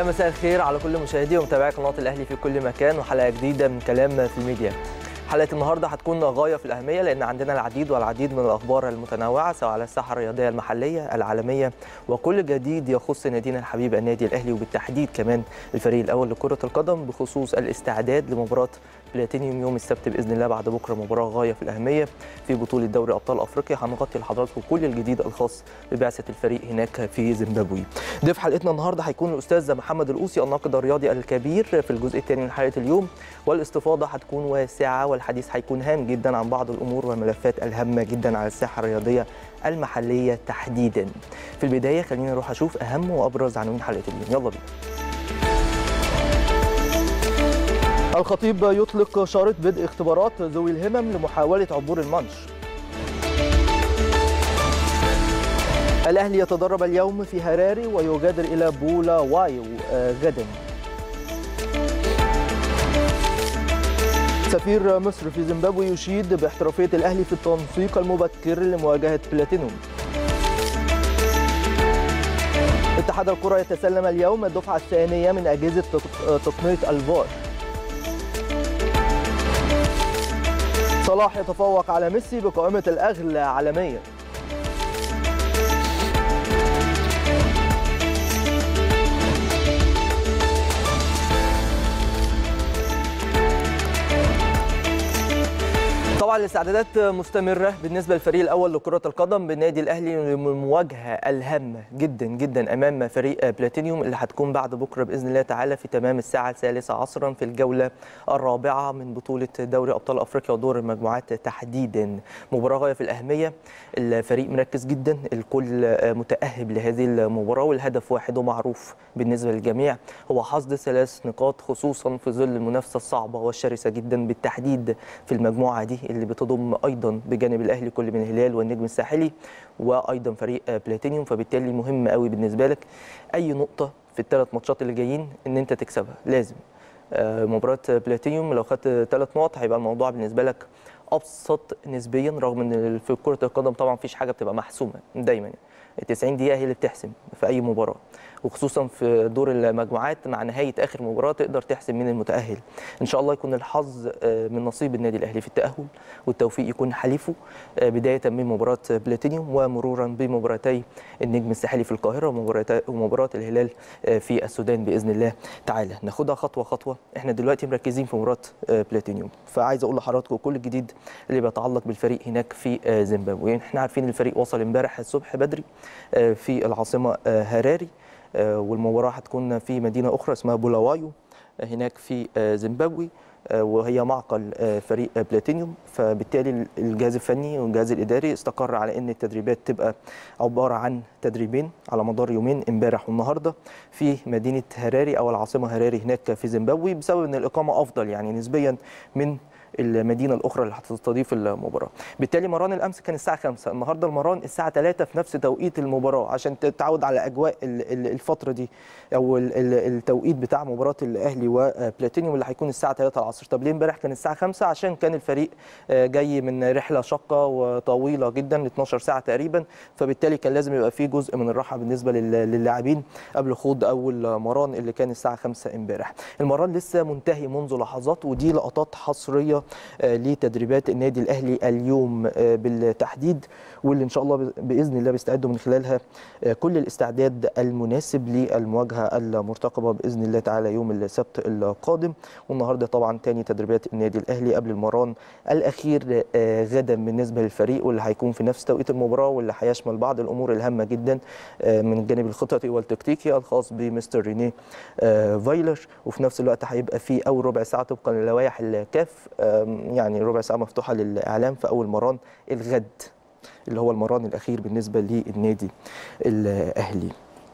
مساء الخير على كل مشاهدي ومتابعي قناة الأهلي في كل مكان، وحلقة جديدة من كلام في الميديا. حلقة النهاردة هتكون غاية في الأهمية لأن عندنا العديد والعديد من الأخبار المتنوعة سواء على الساحة الرياضية المحلية العالمية، وكل جديد يخص نادينا الحبيب النادي الأهلي، وبالتحديد كمان الفريق الأول لكرة القدم بخصوص الاستعداد لمباراة بلاتينيوم يوم السبت بإذن الله بعد بكرة. مباراة غاية في الأهمية في بطولة دوري أبطال أفريقيا. هنغطي لحضراتكم كل الجديد الخاص ببعثة الفريق هناك في زيمبابوي. ضيف حلقتنا النهارده هيكون الأستاذ محمد القوسي الناقد الرياضي الكبير في الجزء الثاني من حلقة اليوم، والاستفاضة هتكون واسعة والحديث هيكون هام جدا عن بعض الأمور والملفات الهامة جدا على الساحة الرياضية المحلية تحديدا. في البداية خلينا نروح أشوف أهم وأبرز عناوين حلقة اليوم. يلا بينا. الخطيب يطلق شارة بدء اختبارات ذوي الهمم لمحاولة عبور المانش. الأهلي يتدرب اليوم في هراري ويغادر إلى بولاوايو غدا. سفير مصر في زيمبابوي يشيد باحترافية الأهلي في التنسيق المبكر لمواجهة بلاتينيوم. اتحاد الكرة يتسلم اليوم الدفعة الثانية من أجهزة تقنية الفار. صلاح يتفوق على ميسي بقائمة الأغلى عالميا. طبعا الاستعدادات مستمرة بالنسبة للفريق الأول لكرة القدم بالنادي الأهلي للمواجهة الهامة جدا جدا أمام فريق بلاتينيوم اللي هتكون بعد بكرة بإذن الله تعالى في تمام الساعة 3 عصرا في الجولة الرابعة من بطولة دوري أبطال أفريقيا ودور المجموعات تحديدا. مباراة غاية في الأهمية، الفريق مركز جدا، الكل متأهب لهذه المباراة، والهدف واحد ومعروف بالنسبة للجميع هو حصد 3 نقاط، خصوصا في ظل المنافسة الصعبة والشرسة جدا بالتحديد في المجموعة دي اللي بتضم ايضا بجانب الاهلي كل من الهلال والنجم الساحلي وايضا فريق بلاتينيوم. فبالتالي مهم قوي بالنسبه لك اي نقطه في ال3 ماتشات اللي جايين ان انت تكسبها لازم. مباراه بلاتينيوم لو خدت 3 نقط هيبقى الموضوع بالنسبه لك ابسط نسبيا، رغم ان في كره القدم طبعا مفيش حاجه بتبقى محسومه دايما، 90 دقيقه هي اللي بتحسم في اي مباراه، وخصوصا في دور المجموعات مع نهايه اخر مباراه تقدر تحسم مين المتاهل. ان شاء الله يكون الحظ من نصيب النادي الاهلي في التاهل والتوفيق يكون حليفه، بدايه من مباراه بلاتينيوم ومرورا بمباراتي النجم الساحلي في القاهره ومباراه الهلال في السودان باذن الله تعالى. ناخدها خطوه خطوه. احنا دلوقتي مركزين في مباراه بلاتينيوم، فعايز اقول لحضراتكم كل الجديد اللي بيتعلق بالفريق هناك في زيمبابوي. احنا عارفين الفريق وصل امبارح الصبح بدري في العاصمه هراري، والمباراة هتكون في مدينة أخرى اسمها بولاوايو هناك في زيمبابوي، وهي معقل فريق بلاتينيوم. فبالتالي الجهاز الفني والجهاز الإداري استقر على أن التدريبات تبقى عبارة عن تدريبين على مدار يومين امبارح والنهاردة في مدينة هراري أو العاصمة هراري هناك في زيمبابوي، بسبب أن الإقامة أفضل يعني نسبيا من المدينه الاخرى اللي هتستضيف المباراه. بالتالي مران الامس كان الساعه 5، النهارده المران الساعه 3 في نفس توقيت المباراه عشان تتعود على اجواء الفتره دي او التوقيت بتاع مباراه الاهلي وبلاتينيوم اللي هيكون الساعه 3 العصر. طب ليه امبارح كان الساعه 5؟ عشان كان الفريق جاي من رحله شاقه وطويله جدا 12 ساعه تقريبا، فبالتالي كان لازم يبقى في جزء من الراحه بالنسبه للاعبين قبل خوض اول مران اللي كان الساعه 5 امبارح. المران لسه منتهي منذ لحظات، ودي لقطات حصريه لتدريبات النادي الاهلي اليوم بالتحديد، واللي ان شاء الله باذن الله بيستعدوا من خلالها كل الاستعداد المناسب للمواجهه المرتقبه باذن الله تعالى يوم السبت القادم. والنهارده طبعا تاني تدريبات النادي الاهلي قبل المران الاخير غدا بالنسبه للفريق، واللي هيكون في نفس توقيت المباراه، واللي هيشمل بعض الامور الهامه جدا من الجانب الخططي والتكتيكي الخاص بمستر رينيه فايلر. وفي نفس الوقت هيبقى في اول ربع ساعه طبقا للوائح الكاف، يعني ربع ساعة مفتوحة للإعلام في أول مران الغد اللي هو المران الأخير بالنسبة للنادي الأهلي.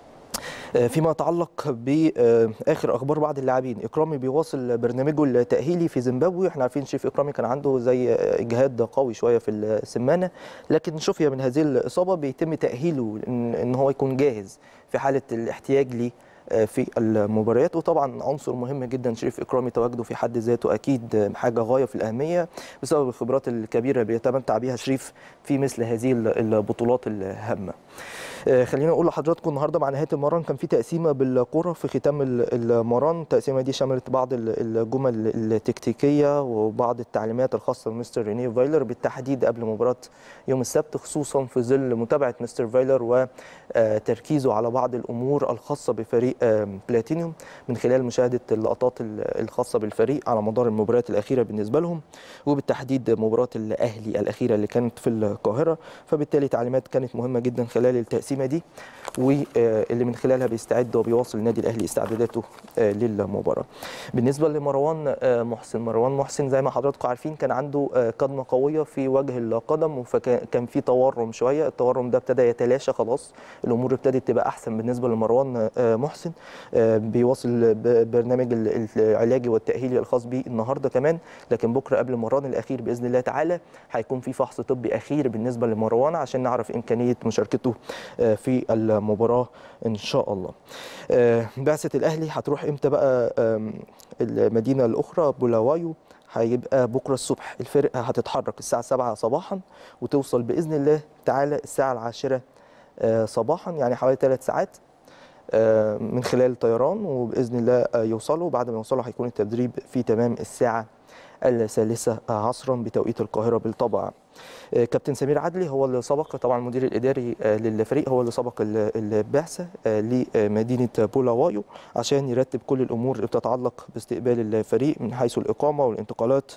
فيما يتعلق باخر اخبار بعض اللاعبين، اكرامي بيواصل برنامجه التاهيلي في زيمبابوي. احنا عارفين شريف اكرامي كان عنده زي اجهاد قوي شويه في السمانه، لكن شفي من هذه الاصابه بيتم تاهيله ان هو يكون جاهز في حاله الاحتياج ليه في المباريات. وطبعا عنصر مهم جدا شريف اكرامي تواجده في حد ذاته اكيد حاجه غايه في الاهميه بسبب الخبرات الكبيره اللي بيتمتع بها شريف في مثل هذه البطولات الهامه. خلينا نقول لحضراتكم النهارده مع نهايه المران كان في تقسيمه بالكره في ختام المران. التقسيمه دي شملت بعض الجمل التكتيكيه وبعض التعليمات الخاصه بمستر رينيه فايلر بالتحديد قبل مباراه يوم السبت، خصوصا في ظل متابعه مستر فايلر وتركيزه على بعض الامور الخاصه بفريق بلاتينيوم من خلال مشاهده اللقطات الخاصه بالفريق على مدار المباريات الاخيره بالنسبه لهم، وبالتحديد مباراه الاهلي الاخيره اللي كانت في القاهره. فبالتالي تعليمات كانت مهمه جدا خلال التقسيمه دي، واللي من خلالها بيستعد وبيواصل النادي الاهلي استعداداته للمباراه. بالنسبه لمروان محسن زي ما حضراتكم عارفين كان عنده كدمه قويه في وجه القدم، وكان في تورم شويه. التورم ده ابتدى يتلاشى خلاص، الامور ابتدت تبقى احسن بالنسبه لمروان محسن. بيواصل برنامج العلاجي والتاهيلي الخاص بيه النهارده كمان، لكن بكره قبل المران الاخير باذن الله تعالى هيكون في فحص طبي اخير بالنسبه لمروان عشان نعرف امكانيه مشاركته في المباراه ان شاء الله. بعثه الاهلي هتروح امتى بقى المدينه الاخرى بولاوايو؟ هيبقى بكره الصبح. الفرقه هتتحرك الساعه 7 صباحا وتوصل باذن الله تعالى الساعه 10 صباحا، يعني حوالي 3 ساعات من خلال الطيران، وباذن الله يوصلوا. بعد ما يوصلوا هيكون التدريب في تمام الساعه 3 عصرا بتوقيت القاهره بالطبع. كابتن سمير عدلي هو اللي سبق، طبعا المدير الاداري للفريق هو اللي سبق البعثه لمدينه بولاوايو عشان يرتب كل الامور اللي بتتعلق باستقبال الفريق من حيث الاقامه والانتقالات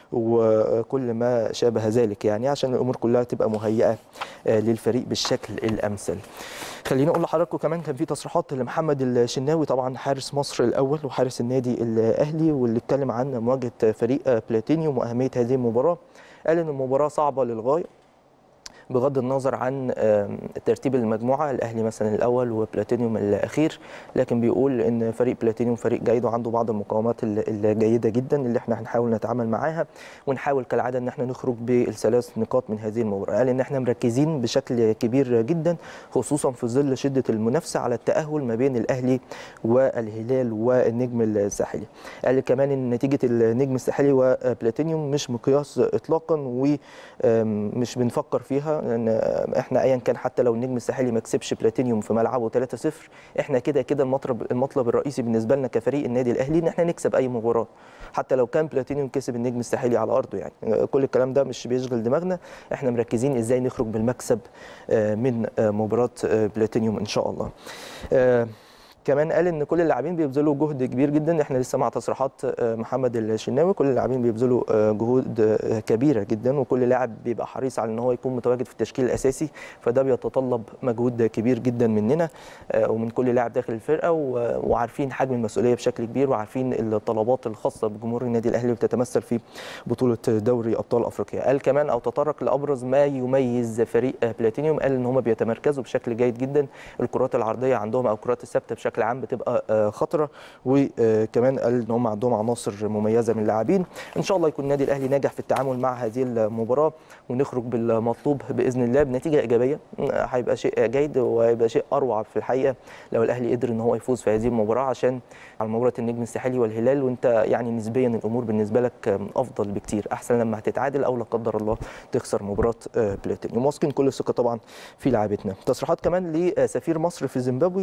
وكل ما شابه ذلك، يعني عشان الامور كلها تبقى مهيئه للفريق بالشكل الامثل. خليني اقول لحضراتكم كمان كان في تصريحات لمحمد الشناوي، طبعا حارس مصر الاول وحارس النادي الاهلي، واللي اتكلم عن مواجهه فريق بلاتينيوم واهميه هذه المباراه. قال ان المباراه صعبه للغايه بغض النظر عن ترتيب المجموعه، الاهلي مثلا الاول وبلاتينيوم الاخير، لكن بيقول ان فريق بلاتينيوم فريق جيد وعنده بعض المقاومات الجيده جدا اللي احنا هنحاول نتعامل معاها، ونحاول كالعاده ان احنا نخرج بالثلاث نقاط من هذه المباراه. قال ان احنا مركزين بشكل كبير جدا خصوصا في ظل شده المنافسه على التاهل ما بين الاهلي والهلال والنجم الساحلي. قال كمان ان نتيجه النجم الساحلي وبلاتينيوم مش مقياس اطلاقا ومش بنفكر فيها، لان احنا ايا كان حتى لو النجم الساحلي ما كسبش بلاتينيوم في ملعبه 3-0، احنا كده كده المطلب الرئيسي بالنسبه لنا كفريق النادي الاهلي ان احنا نكسب اي مباراه حتى لو كان بلاتينيوم كسب النجم الساحلي على ارضه. يعني كل الكلام ده مش بيشغل دماغنا، احنا مركزين ازاي نخرج بالمكسب من مباراه بلاتينيوم ان شاء الله. كمان قال ان كل اللاعبين بيبذلوا جهد كبير جدا. احنا لسه مع تصريحات محمد الشناوي، كل اللاعبين بيبذلوا جهود كبيره جدا، وكل لاعب بيبقى حريص على ان هو يكون متواجد في التشكيل الاساسي، فده بيتطلب مجهود كبير جدا مننا ومن كل لاعب داخل الفرقه، وعارفين حجم المسؤوليه بشكل كبير، وعارفين الطلبات الخاصه بجمهور النادي الاهلي وبتتمثل في بطوله دوري ابطال افريقيا. قال كمان او تطرق لابرز ما يميز فريق بلاتينيوم، قال ان هم بيتمركزوا بشكل جيد جدا، الكرات العرضيه عندهم او الكرات الثابته بشكل عام بتبقى خطره، وكمان قال ان هم عندهم عناصر مميزه من اللاعبين. ان شاء الله يكون النادي الاهلي ناجح في التعامل مع هذه المباراه ونخرج بالمطلوب باذن الله بنتيجه ايجابيه. هيبقى شيء جيد وهيبقى شيء اروع في الحقيقه لو الاهلي قدر ان هو يفوز في هذه المباراه، عشان على مباراه النجم الساحلي والهلال وانت يعني نسبيا الامور بالنسبه لك افضل بكتير، احسن لما هتتعادل او لا قدر الله تخسر مباراه بلاتينيوم. واثقين كل الثقه طبعا في لاعبتنا. تصريحات كمان لسفير مصر في زيمبابوي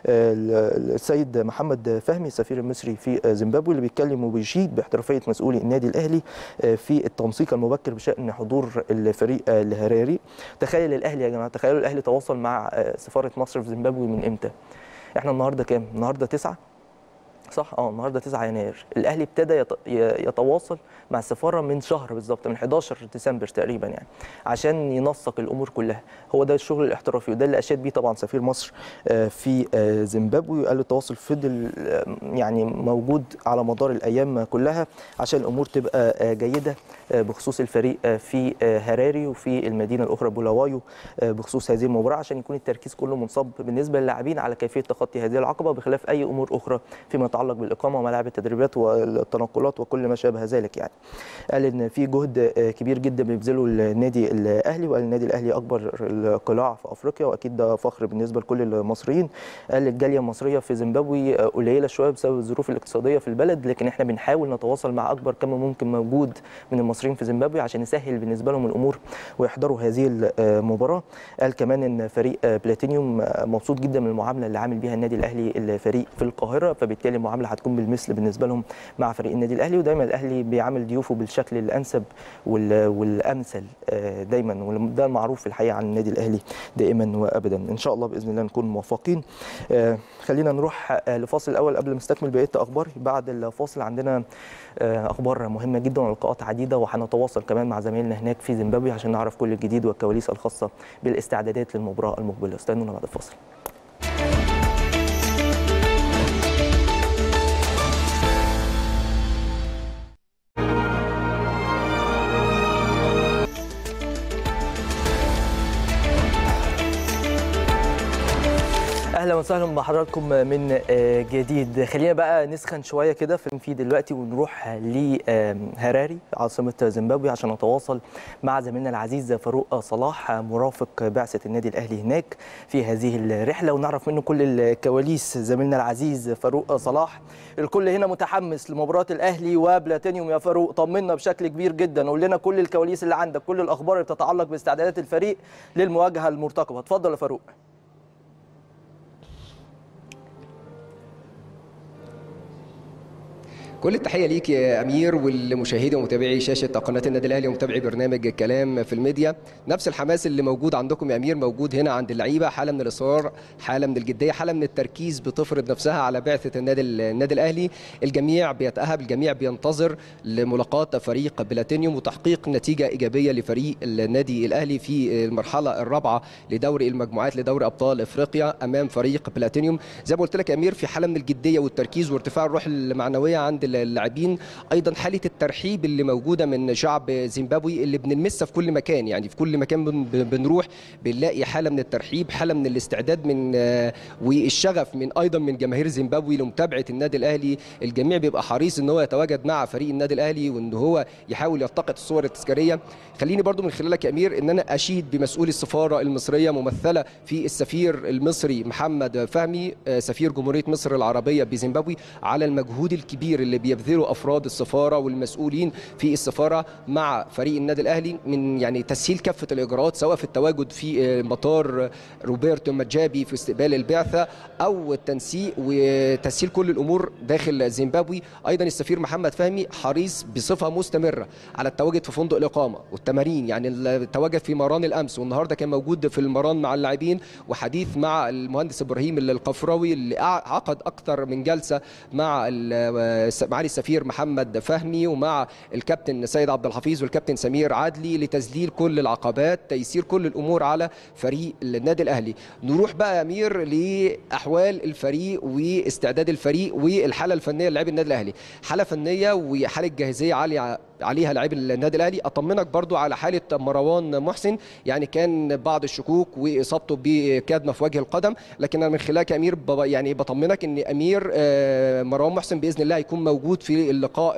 السيد محمد فهمي السفير المصري في زيمبابوي، اللي بيتكلم وبيشيد باحترافيه مسؤولي النادي الاهلي في التنسيق المبكر بشان حضور الفريق الهراري. تخيل الاهلي يا جماعه، تخيلوا الاهلي تواصل مع سفاره مصر في زيمبابوي من امتى؟ احنا النهارده كام؟ النهارده 9 صح؟ النهارده 9 يناير. الاهلي ابتدى يتواصل مع السفاره من شهر بالظبط، من 11 ديسمبر تقريبا، يعني عشان ينسق الامور كلها. هو ده الشغل الاحترافي، وده اللي اشاد بيه طبعا سفير مصر في زيمبابوي. وقال التواصل فضل يعني موجود على مدار الايام كلها عشان الامور تبقى جيده بخصوص الفريق في هراري وفي المدينه الاخرى بولاوايو بخصوص هذه المباراه، عشان يكون التركيز كله منصب بالنسبه للاعبين على كيفيه تخطي هذه العقبه بخلاف اي امور اخرى فيما يتعلق يتعلق بالاقامه وملاعب التدريبات والتنقلات وكل ما شابه ذلك. يعني قال ان في جهد كبير جدا بيبذله النادي الاهلي، وقال النادي الاهلي اكبر القلاع في افريقيا، واكيد ده فخر بالنسبه لكل المصريين. قال الجاليه المصريه في زيمبابوي قليله شويه بسبب الظروف الاقتصاديه في البلد، لكن احنا بنحاول نتواصل مع اكبر كم ممكن موجود من المصريين في زيمبابوي عشان نسهل بالنسبه لهم الامور ويحضروا هذه المباراه. قال كمان ان فريق بلاتينيوم مبسوط جدا من المعامله اللي عامل بيها النادي الاهلي الفريق في القاهره، فبالتالي المعامله هتكون بالمثل بالنسبه لهم مع فريق النادي الاهلي، ودايما الاهلي بيعامل ضيوفه بالشكل الانسب والامثل دايما، وده المعروف في الحقيقه عن النادي الاهلي دائما وابدا. ان شاء الله باذن الله نكون موفقين. خلينا نروح لفاصل الاول قبل ما نستكمل بقيه اخبار. بعد الفاصل عندنا اخبار مهمه جدا ولقاءات عديده، وهنتواصل كمان مع زمايلنا هناك في زيمبابوي عشان نعرف كل الجديد والكواليس الخاصه بالاستعدادات للمباراه المقبله. استنونا بعد الفاصل. اهلا وسهلا بحضراتكم من جديد. خلينا بقى نسخن شويه كده في دلوقتي ونروح لهراري عاصمه زيمبابوي عشان نتواصل مع زميلنا العزيز فاروق صلاح مرافق بعثه النادي الاهلي هناك في هذه الرحله، ونعرف منه كل الكواليس. زميلنا العزيز فاروق صلاح، الكل هنا متحمس لمباراه الاهلي وبلاتينيوم. يا فاروق طمنا بشكل كبير جدا، قول لنا كل الكواليس اللي عندك، كل الاخبار اللي بتتعلق باستعدادات الفريق للمواجهه المرتقبه. اتفضل يا فاروق. كل التحيه ليك يا امير والمشاهدي ومتابعي شاشه قناه النادي الاهلي ومتابعي برنامج الكلام في الميديا. نفس الحماس اللي موجود عندكم يا امير موجود هنا عند اللعيبه، حاله من الاصرار، حاله من الجديه، حاله من التركيز بتفرض نفسها على بعثه النادي الاهلي. الجميع بيتاهب، الجميع بينتظر لملاقاه فريق بلاتينيوم وتحقيق نتيجه ايجابيه لفريق النادي الاهلي في المرحله الرابعه لدوري المجموعات لدوري ابطال افريقيا امام فريق بلاتينيوم. زي ما قلت لك يا امير في حاله من الجديه والتركيز وارتفاع الروح المعنويه عند اللاعبين، ايضا حاله الترحيب اللي موجوده من شعب زيمبابوي اللي بنلمسها في كل مكان. يعني في كل مكان بنروح بنلاقي حاله من الترحيب، حاله من الاستعداد من والشغف من ايضا من جماهير زيمبابوي لمتابعه النادي الاهلي. الجميع بيبقى حريص ان هو يتواجد مع فريق النادي الاهلي وان هو يحاول يلتقط الصور التذكاريه. خليني برضو من خلالك يا امير ان انا اشيد بمسؤولي السفاره المصريه ممثله في السفير المصري محمد فهمي سفير جمهوريه مصر العربيه بزيمبابوي على المجهود الكبير اللي بيبذله افراد السفاره والمسؤولين في السفاره مع فريق النادي الاهلي من يعني تسهيل كافه الاجراءات، سواء في التواجد في مطار روبرتو ماجابي في استقبال البعثه او التنسيق وتسهيل كل الامور داخل زيمبابوي. ايضا السفير محمد فهمي حريص بصفه مستمره على التواجد في فندق الاقامه والتمارين، يعني التواجد في مران الامس والنهارده كان موجود في المران مع اللاعبين، وحديث مع المهندس ابراهيم القفراوي اللي عقد اكثر من جلسه مع معالي السفير محمد فهمي ومع الكابتن سيد عبد الحفيظ والكابتن سمير عدلي لتذليل كل العقبات، تيسير كل الامور على فريق النادي الاهلي. نروح بقى يا امير لاحوال الفريق واستعداد الفريق والحاله الفنيه للاعبي النادي الاهلي. حاله فنيه وحاله جاهزيه عاليه عليها لاعبي النادي الاهلي. اطمنك برضو على حاله مروان محسن، يعني كان بعض الشكوك واصابته بكدمه في وجه القدم، لكن انا من خلالك يا امير يعني بطمنك ان امير مروان محسن باذن الله هيكون موجود في اللقاء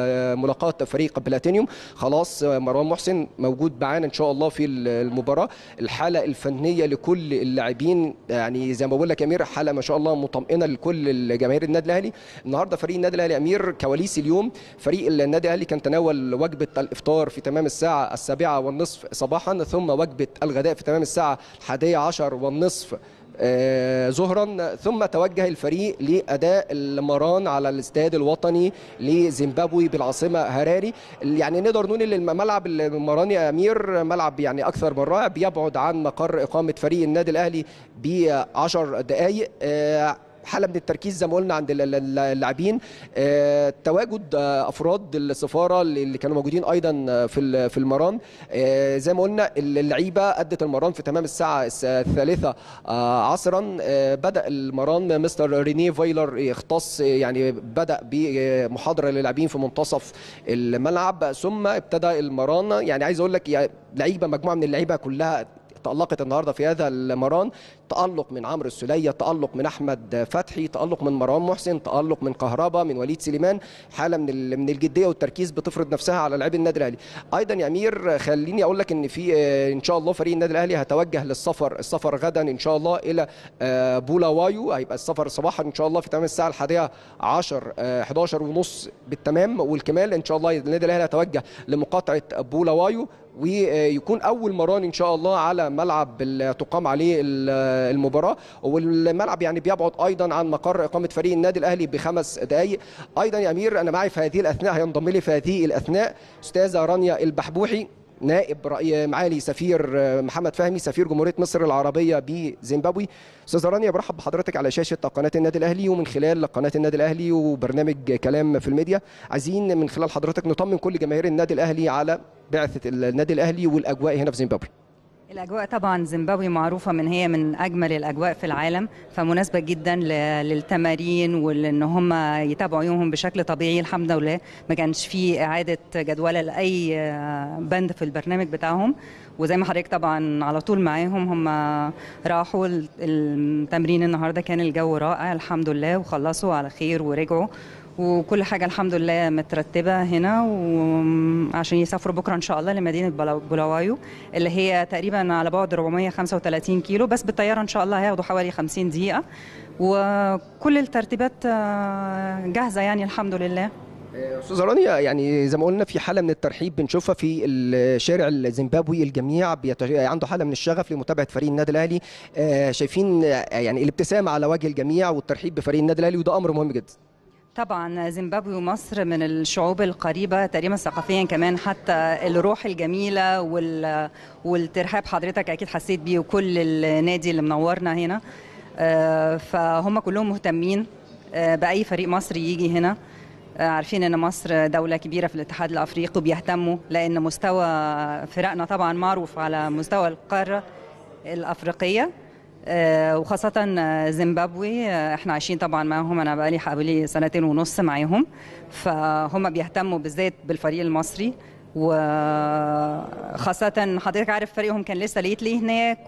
ملاقاه فريق بلاتينيوم. خلاص مروان محسن موجود معانا ان شاء الله في المباراه. الحاله الفنيه لكل اللاعبين يعني زي ما بقول لك يا امير حاله ما شاء الله مطمئنه لكل جماهير النادي الاهلي. النهارده فريق النادي الاهلي يا امير كواليس اليوم، فريق النادي الاهلي كان تناول وجبه الافطار في تمام الساعه 7:30 صباحا، ثم وجبه الغداء في تمام الساعه 11:30 ظهرا، ثم توجه الفريق لاداء المران على الاستاد الوطني لزيمبابوي بالعاصمه هراري. يعني نقدر نقول ان الملعب المراني يا امير ملعب يعني اكثر من رائع، بيبعد عن مقر اقامه فريق النادي الاهلي ب10 دقائق. حاله من التركيز زي ما قلنا عند اللاعبين، تواجد افراد السفاره اللي كانوا موجودين ايضا في المران. زي ما قلنا اللعيبه ادت المران في تمام الساعه 3 عصرا. بدا المران مستر رينيه فايلر يختص يعني بدا بمحاضره للاعبين في منتصف الملعب، ثم ابتدى المران. يعني عايز اقول لك لعيبه مجموعه من اللعيبه كلها تألقت النهارده في هذا المران. تألق من عمرو السولية، تألق من أحمد فتحي، تألق من مروان محسن، تألق من كهربا، من وليد سليمان. حالة من الجدية والتركيز بتفرض نفسها على لاعبي النادي الأهلي. أيضا يا أمير خليني أقول لك إن في إن شاء الله فريق النادي الأهلي هتوجه السفر غدا إن شاء الله إلى بولاوايو. هيبقى السفر صباحا إن شاء الله في تمام الساعة 11 ونص بالتمام والكمال. إن شاء الله النادي الأهلي هيتوجه لمقاطعة بولاوايو، ويكون اول مران ان شاء الله على ملعب تقام عليه المباراه، والملعب يعني بيبعد ايضا عن مقر اقامه فريق النادي الاهلي ب5 دقائق. ايضا يا امير انا معي في هذه الاثناء، هينضم لي في هذه الاثناء استاذه رانيا البحبوحي، نائب معالي سفير محمد فهمي سفير جمهوريه مصر العربيه بزيمبابوي. استاذه رانيا برحب بحضرتك على شاشه قناه النادي الاهلي ومن خلال قناه النادي الاهلي وبرنامج كلام في الميديا. عايزين من خلال حضرتك نطمن كل جماهير النادي الاهلي على بعثه النادي الاهلي والاجواء هنا في زيمبابوي. الأجواء طبعا زيمبابوي معروفة هي من أجمل الأجواء في العالم، فمناسبة جدا للتمارين وإن هم يتابعوا يومهم بشكل طبيعي. الحمد لله ما كانش في إعادة جدولة لأي بند في البرنامج بتاعهم، وزي ما حضرتك طبعا على طول معاهم. هم راحوا التمرين النهارده، كان الجو رائع الحمد لله، وخلصوا على خير ورجعوا، وكل حاجة الحمد لله مترتبة هنا، وعشان يسافروا بكرة إن شاء الله لمدينة بولاوايو اللي هي تقريبا على بعد 435 كيلو، بس بالطيارة إن شاء الله هياخدوا حوالي 50 دقيقة، وكل الترتيبات جاهزة يعني الحمد لله. استاذ رانيا، يعني زي ما قلنا في حاله من الترحيب بنشوفها في الشارع الزيمبابوي، الجميع عنده حاله من الشغف لمتابعه فريق النادي الاهلي. شايفين يعني الابتسامه على وجه الجميع والترحيب بفريق النادي الاهلي، وده امر مهم جدا. طبعا زيمبابوي ومصر من الشعوب القريبة تقريبا ثقافيا كمان، حتى الروح الجميلة والترحاب حضرتك أكيد حسيت بيه، وكل النادي اللي منورنا هنا. فهم كلهم مهتمين بأي فريق مصري يجي هنا، عارفين ان مصر دولة كبيرة في الاتحاد الافريقي، وبيهتموا لان مستوى فرقنا طبعا معروف على مستوى القارة الافريقية، وخاصة زيمبابوي احنا عايشين طبعا معاهم، انا بقالي حوالي 2.5 سنين معاهم، فهم بيهتموا بالذات بالفريق المصري، وخاصة حضرتك عارف فريقهم كان لسه ليتلي هناك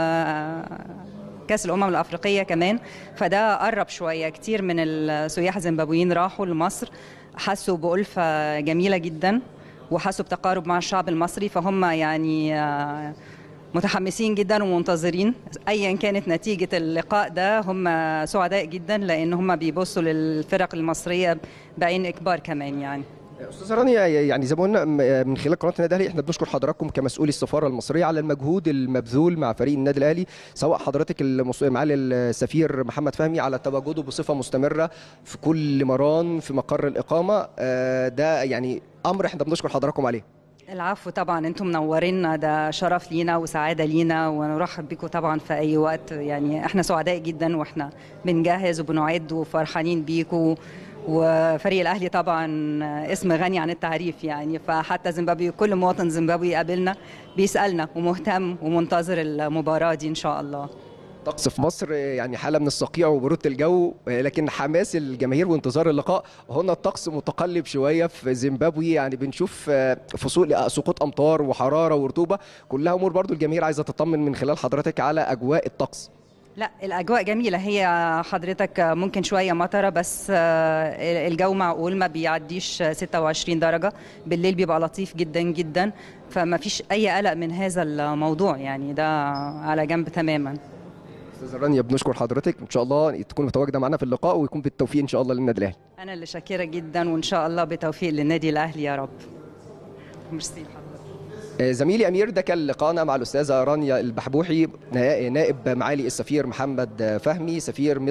كأس الأمم الأفريقية كمان، فده قرب شوية. كتير من السياح الزيمبابويين راحوا لمصر، حسوا بألفة جميلة جدا وحسوا بتقارب مع الشعب المصري، فهم يعني متحمسين جدا ومنتظرين ايا كانت نتيجه اللقاء ده. هم سعداء جدا لان هم بيبصوا للفرق المصريه بعين اكبار كمان. يعني استاذ رانيا، يعني زي ما قلنا من خلال قناه النادي الاهلي احنا بنشكر حضراتكم كمسؤولي السفاره المصريه على المجهود المبذول مع فريق النادي الاهلي، سواء حضرتك معالي السفير محمد فهمي على تواجده بصفه مستمره في كل مران في مقر الاقامه. ده يعني امر احنا بنشكر حضراتكم عليه. العفو طبعا، انتم منورينا، ده شرف لينا وسعاده لينا، ونرحب بكم طبعا في اي وقت. يعني احنا سعداء جدا واحنا بنجهز وبنعد وفرحانين بيكم، وفريق الاهلي طبعا اسم غني عن التعريف يعني، فحتى زيمبابوي كل مواطن زيمبابوي يقابلنا بيسالنا ومهتم ومنتظر المباراه دي ان شاء الله. طقس في مصر يعني حاله من الصقيع وبروده الجو، لكن حماس الجماهير وانتظار اللقاء. هنا الطقس متقلب شويه في زيمبابوي، يعني بنشوف فصول سقوط امطار وحراره ورطوبه، كلها امور برضو الجماهير عايزه تطمن من خلال حضرتك على اجواء الطقس. لا الاجواء جميله، هي حضرتك ممكن شويه مطره بس الجو معقول، ما بيعديش 26 درجه، بالليل بيبقى لطيف جدا جدا، فما فيش اي قلق من هذا الموضوع، يعني ده على جنب تماما. استاذه رانيا بنشكر حضرتك، ان شاء الله تكون متواجده معنا في اللقاء ويكون بالتوفيق ان شاء الله للنادي الاهلي. انا اللي شاكره جدا، وان شاء الله بتوفيق للنادي الاهلي يا رب. ميرسي. زميلي امير، ده كان لقاءنا مع الاستاذه رانيا البحبوحي نائب معالي السفير محمد فهمي سفير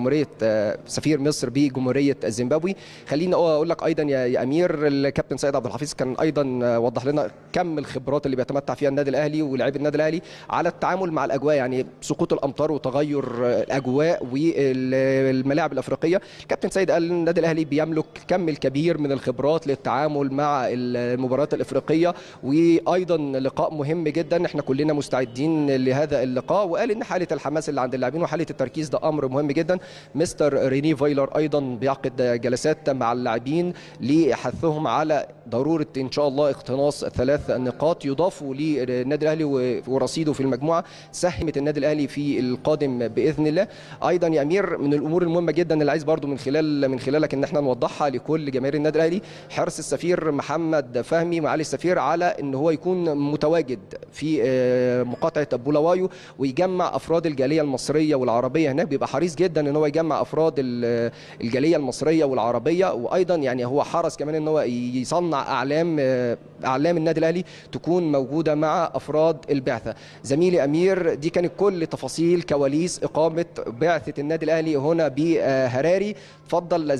مصر بجمهوريه زيمبابوي. خليني اقول لك ايضا يا امير، الكابتن سيد عبد الحفيظ كان ايضا وضح لنا كم الخبرات اللي بيتمتع فيها النادي الاهلي ولاعبي النادي الاهلي على التعامل مع الاجواء، يعني سقوط الامطار وتغير الاجواء والملاعب الافريقيه. الكابتن سيد قال النادي الاهلي بيملك كم الكبير من الخبرات للتعامل مع المباريات الافريقيه، وايضا ايضا لقاء مهم جدا، احنا كلنا مستعدين لهذا اللقاء، وقال ان حاله الحماس اللي عند اللاعبين وحاله التركيز ده امر مهم جدا. مستر ريني فايلر ايضا بيعقد جلسات مع اللاعبين لحثهم على ضروره ان شاء الله اقتناص 3 نقاط يضافوا للنادي الاهلي ورصيده في المجموعه، سهمه النادي الاهلي في القادم باذن الله. ايضا يا امير من الامور المهمه جدا اللي عايز برضو من خلالك ان احنا نوضحها لكل جماهير النادي الاهلي، حرص السفير محمد فهمي معالي السفير على ان هو يكون متواجد في مقاطعه بولاوايو ويجمع افراد الجاليه المصريه والعربيه هناك. بيبقى حريص جدا ان هو يجمع افراد الجاليه المصريه والعربيه، وايضا يعني هو حرص كمان ان هو يصنع اعلام النادي الاهلي تكون موجوده مع افراد البعثه. زميلي امير، دي كانت كل تفاصيل كواليس اقامه بعثه النادي الاهلي هنا بهراري. تفضل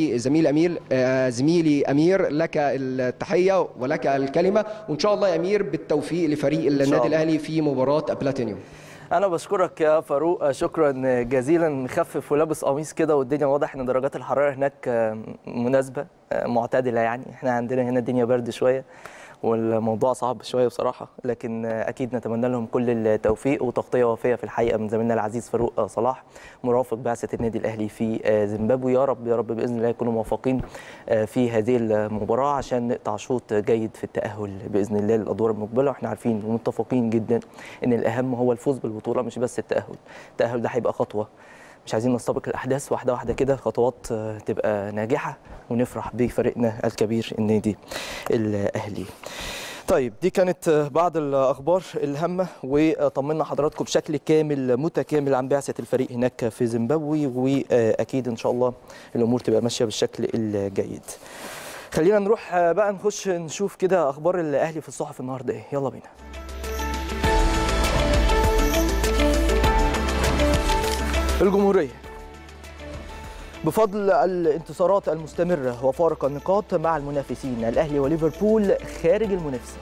زميلي امير، لك التحيه ولك الكلمه، وان شاء الله يا امير بالتوفيق لفريق النادي الاهلي في مباراه بلاتينيوم. أنا بشكرك يا فاروق شكرا جزيلا. مخفف ولابس قميص كده، والدنيا واضح إن درجات الحرارة هناك مناسبة معتدلة، يعني إحنا عندنا هنا الدنيا برد شوية والموضوع صعب شويه بصراحه، لكن اكيد نتمنى لهم كل التوفيق وتغطيه وافيه في الحقيقه من زميلنا العزيز فاروق صلاح مرافق بعثه النادي الاهلي في زيمبابوي. يا رب يا رب باذن الله يكونوا موفقين في هذه المباراه عشان نقطع شوط جيد في التاهل باذن الله للادوار المقبله. واحنا عارفين ومتفقين جدا ان الاهم هو الفوز بالبطوله مش بس التاهل ده هيبقى خطوه، مش عايزين نستبق الاحداث، واحده واحده كده خطوات تبقى ناجحه ونفرح بفريقنا الكبير النادي الاهلي. طيب دي كانت بعض الاخبار الهامه، وطمنا حضراتكم بشكل كامل متكامل عن بعثه الفريق هناك في زيمبابوي، واكيد ان شاء الله الامور تبقى ماشيه بالشكل الجيد. خلينا نروح بقى نخش نشوف كده اخبار الاهلي في الصحف النهارده ايه. يلا بينا. الجمهورية بفضل الانتصارات المستمرة وفارق النقاط مع المنافسين، الأهلي وليفربول خارج المنافسة.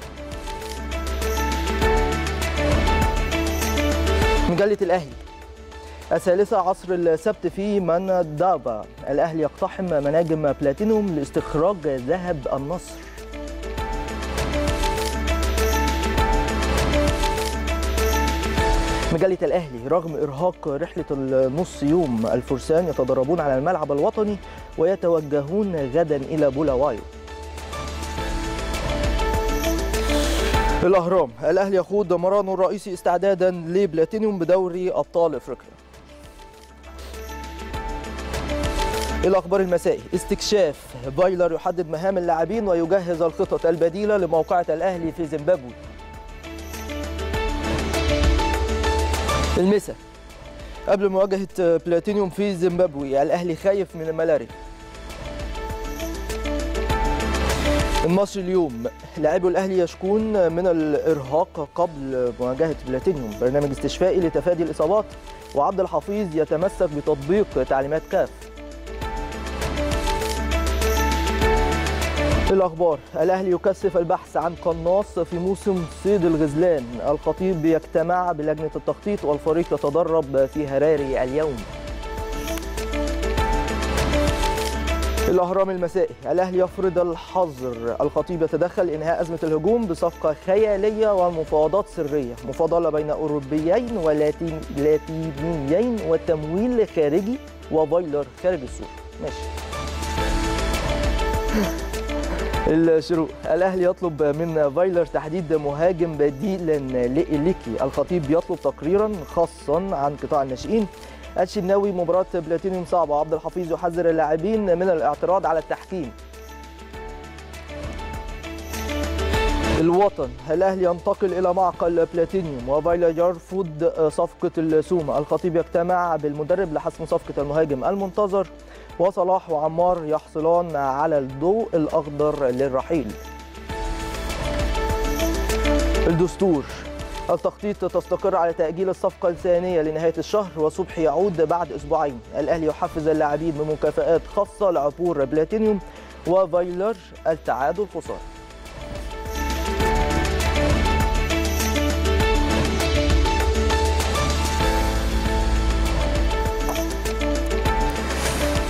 مجلة الأهلي 13 عصر السبت في مندابة، الأهلي يقتحم مناجم بلاتينيوم لاستخراج ذهب النصر. مجلة الأهلي رغم إرهاق رحلة النص يوم، الفرسان يتدربون على الملعب الوطني ويتوجهون غدا إلى بولاوايو. الأهرام الأهلي يخوض مرانه الرئيسي استعدادا لبلاتينيوم بدوري أبطال إفريقيا. الأخبار المسائي استكشاف فايلر يحدد مهام اللاعبين ويجهز الخطط البديلة لموقعة الأهلي في زيمبابوي. المسا قبل مواجهة بلاتينيوم في زيمبابوي، الأهلي خايف من الملاريا. المصري اليوم لاعبو الأهلي يشكون من الإرهاق قبل مواجهة بلاتينيوم، برنامج استشفائي لتفادي الإصابات، وعبد الحفيظ يتمسك بتطبيق تعليمات كاف. الأخبار الأهلي يكثف البحث عن قناص في موسم صيد الغزلان، الخطيب يجتمع بلجنة التخطيط والفريق يتدرب في هراري اليوم. الأهرام المسائي الأهلي يفرض الحظر، الخطيب يتدخل إنهاء أزمة الهجوم بصفقة خيالية والمفاوضات سرية، مفاضلة بين أوروبيين ولاتينيين والتمويل خارجي وفايلر خارج السوق. ماشي. الشروق الأهلي يطلب من فايلر تحديد مهاجم بديل لإليكي، الخطيب يطلب تقريرا خاصا عن قطاع الناشئين. الشناوي مباراة بلاتينيوم صعبة، عبد الحفيظ يحذر اللاعبين من الاعتراض على التحكيم. الوطن الأهلي ينتقل إلى معقل بلاتينيوم وفايلر يرفض صفقة السومة، الخطيب يجتمع بالمدرب لحسم صفقة المهاجم المنتظر، وصلاح وعمار يحصلان على الضوء الأخضر للرحيل. الدستور التخطيط تستقر على تأجيل الصفقة الثانية لنهاية الشهر، وصبحي يعود بعد أسبوعين. الأهلي يحفز اللاعبين بمكافآت خاصة لعبور بلاتينيوم، وفايلر التعادل خسارة.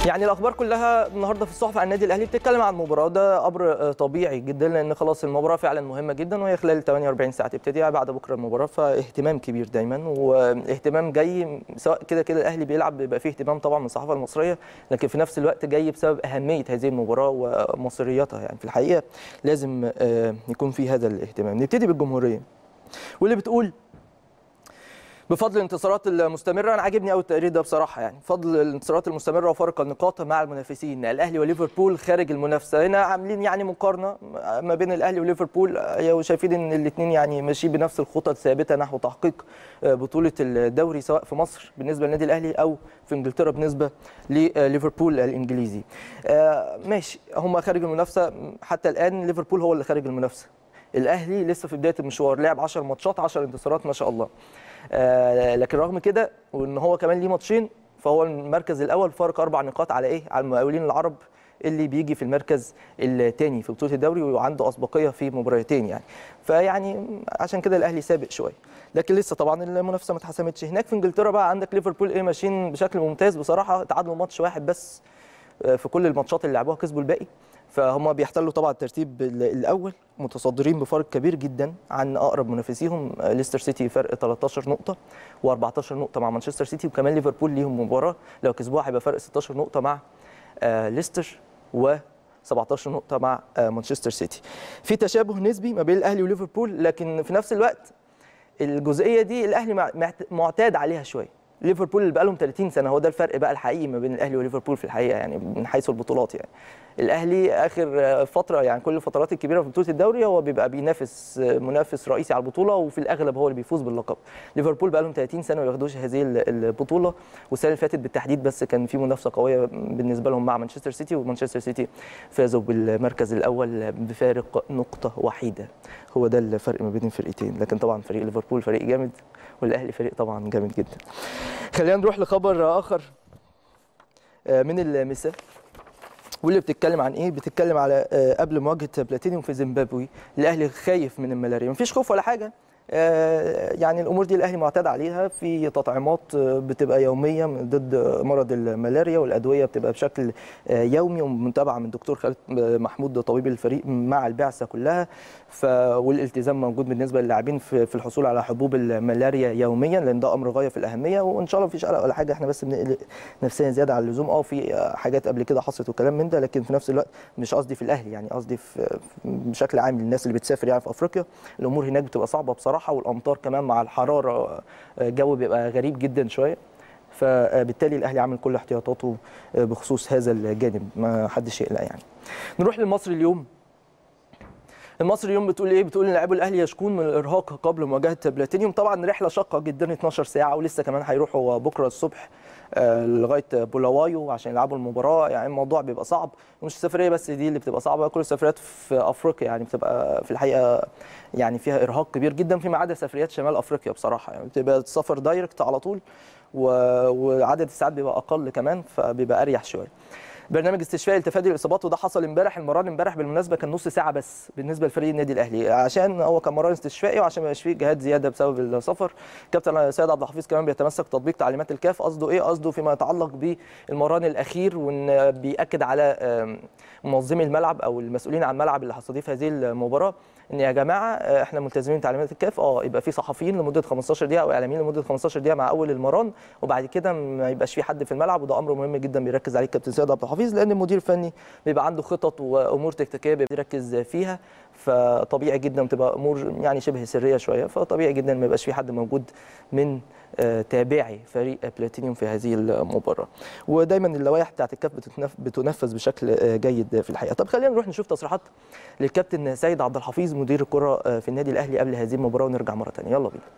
يعني الاخبار كلها النهارده في الصحف عن النادي الاهلي بتتكلم عن المباراه، ده امر طبيعي جدا لان خلاص المباراه فعلا مهمه جدا وهي خلال 48 ساعه تبتدي بعد بكره المباراه، فاهتمام كبير دايما واهتمام جاي سواء كده الاهلي بيلعب بيبقى فيه اهتمام طبعا من الصحافه المصريه، لكن في نفس الوقت جاي بسبب اهميه هذه المباراه ومصريتها. يعني في الحقيقه لازم يكون في هذا الاهتمام. نبتدي بالجمهوريه واللي بتقول بفضل الانتصارات المستمره. انا عاجبني قوي التقرير ده بصراحه، يعني بفضل الانتصارات المستمره وفارق النقاط مع المنافسين الاهلي وليفربول خارج المنافسه. هنا عاملين يعني مقارنه ما بين الاهلي وليفربول وشايفين ان الاثنين يعني ماشيين بنفس الخطط الثابته نحو تحقيق بطوله الدوري سواء في مصر بالنسبه للنادي الاهلي او في انجلترا بالنسبه لليفربول الانجليزي. ماشي، هم خارج المنافسه حتى الان، ليفربول هو اللي خارج المنافسه. الاهلي لسه في بدايه المشوار، لعب 10 ماتشات 10 انتصارات ما شاء الله. لكن رغم كده وان هو كمان ليه ماتشين فهو المركز الاول فارق 4 نقاط على ايه؟ على المقاولين العرب اللي بيجي في المركز الثاني في بطوله الدوري وعنده اسبقيه في مباراتين يعني. فيعني عشان كده الاهلي سابق شويه، لكن لسه طبعا المنافسه ما اتحسمتش. هناك في انجلترا بقى عندك ليفربول ماشيين بشكل ممتاز بصراحه، تعادلوا ماتش واحد بس في كل الماتشات اللي لعبوها، كسبوا الباقي، فهم بيحتلوا طبعا الترتيب الاول متصدرين بفرق كبير جدا عن اقرب منافسيهم ليستر سيتي فرق 13 نقطه و14 نقطه مع مانشستر سيتي، وكمان ليفربول ليهم مباراه لو كسبوها هيبقى فرق 16 نقطه مع ليستر و 17 نقطه مع مانشستر سيتي. في تشابه نسبي ما بين الاهلي وليفربول، لكن في نفس الوقت الجزئيه دي الاهلي معتاد عليها شويه. ليفربول اللي بقى لهم 30 سنه، هو ده الفرق بقى الحقيقي ما بين الاهلي وليفربول في الحقيقه يعني من حيث البطولات. يعني الاهلي اخر فتره يعني كل الفترات الكبيره في بطوله الدوري هو بيبقى بينافس منافس رئيسي على البطوله وفي الاغلب هو اللي بيفوز باللقب. ليفربول بقى لهم 30 سنه ما ياخدوش هذه البطوله، والسنه اللي فاتت بالتحديد بس كان في منافسه قويه بالنسبه لهم مع مانشستر سيتي، ومانشستر سيتي فازوا بالمركز الاول بفارق نقطه وحيده. هو ده الفرق ما بين الفرقتين، لكن طبعا فريق ليفربول فريق جامد والاهلي فريق طبعا جامد جدا. خلينا نروح لخبر اخر من المساء واللي بتتكلم عن ايه؟ بتتكلم على قبل مواجهه بلاتينيوم في زيمبابوي الاهلي خايف من الملاريا. مفيش خوف ولا حاجه، يعني الامور دي الاهلي معتاد عليها، في تطعيمات بتبقى يوميه ضد مرض الملاريا والادويه بتبقى بشكل يومي ومتابعه من الدكتور خالد محمود طبيب الفريق مع البعثه كلها، والالتزام موجود بالنسبه للاعبين في الحصول على حبوب الملاريا يوميا لان ده امر غايه في الاهميه، وان شاء الله مفيش قلق ولا حاجه، احنا بس بنقلق نفسيا زياده عن اللزوم. في حاجات قبل كده حصلت وكلام من ده، لكن في نفس الوقت مش قصدي في الاهلي، يعني قصدي بشكل عام الناس اللي بتسافر يعني في افريقيا الامور هناك بتبقى صعبه بصراحه، والامطار كمان مع الحراره الجو بيبقى غريب جدا شويه، فبالتالي الاهلي عامل كل احتياطاته بخصوص هذا الجانب، ما حدش يقلق يعني. نروح للمصري اليوم. المصري اليوم بتقول ايه؟ بتقول ان لاعبو الاهلي يشكون من الارهاق قبل مواجهه بلاتينيوم. طبعا رحله شاقه جدا 12 ساعه ولسه كمان هيروحوا بكره الصبح لغايه بولاوايو عشان يلعبوا المباراه، يعني الموضوع بيبقى صعب، مش السفريه بس دي اللي بتبقى صعبه، كل السفريات في افريقيا يعني بتبقى في الحقيقه يعني فيها ارهاق كبير جدا فيما عدا سفريات شمال افريقيا بصراحه، يعني بتبقى سفر دايركت على طول وعدد الساعات بيبقى اقل كمان فبيبقى اريح شويه. برنامج استشفائي لتفادي الاصابات وده حصل امبارح، المران امبارح بالمناسبه كان نص ساعه بس بالنسبه لفريق النادي الاهلي عشان هو كان مران استشفائي وعشان ما يبقاش فيه جهاد زياده بسبب السفر. كابتن سيد عبد الحفيظ كمان بيتمسك تطبيق تعليمات الكاف. قصده ايه؟ قصده فيما يتعلق بالمران الاخير، وان بياكد على منظمي الملعب او المسؤولين عن الملعب اللي هيستضيف هذه المباراه ان يا جماعه احنا ملتزمين بتعليمات الكاف، يبقى في صحفيين لمده 15 دقيقه او اعلاميين لمده 15 دقيقه مع اول المران، وبعد كده ما يبقاش في حد في الملعب، وده امر مهم جدا بيركز عليه كابتن سيد عبد الحفيظ لان المدير الفني بيبقى عنده خطط وامور تكتيكيه بيركز فيها، فطبيعي جدا بتبقى امور يعني شبه سريه شويه، فطبيعي جدا ما يبقاش في حد موجود من تابعي فريق بلاتينيوم في هذه المباراه. ودايما اللوائح بتاعت الكاف بتنفذ بشكل جيد في الحقيقه. طب خلينا نروح نشوف تصريحات للكابتن سيد عبد الحفيظ مدير الكره في النادي الاهلي قبل هذه المباراه ونرجع مره ثانيه. يلا بينا.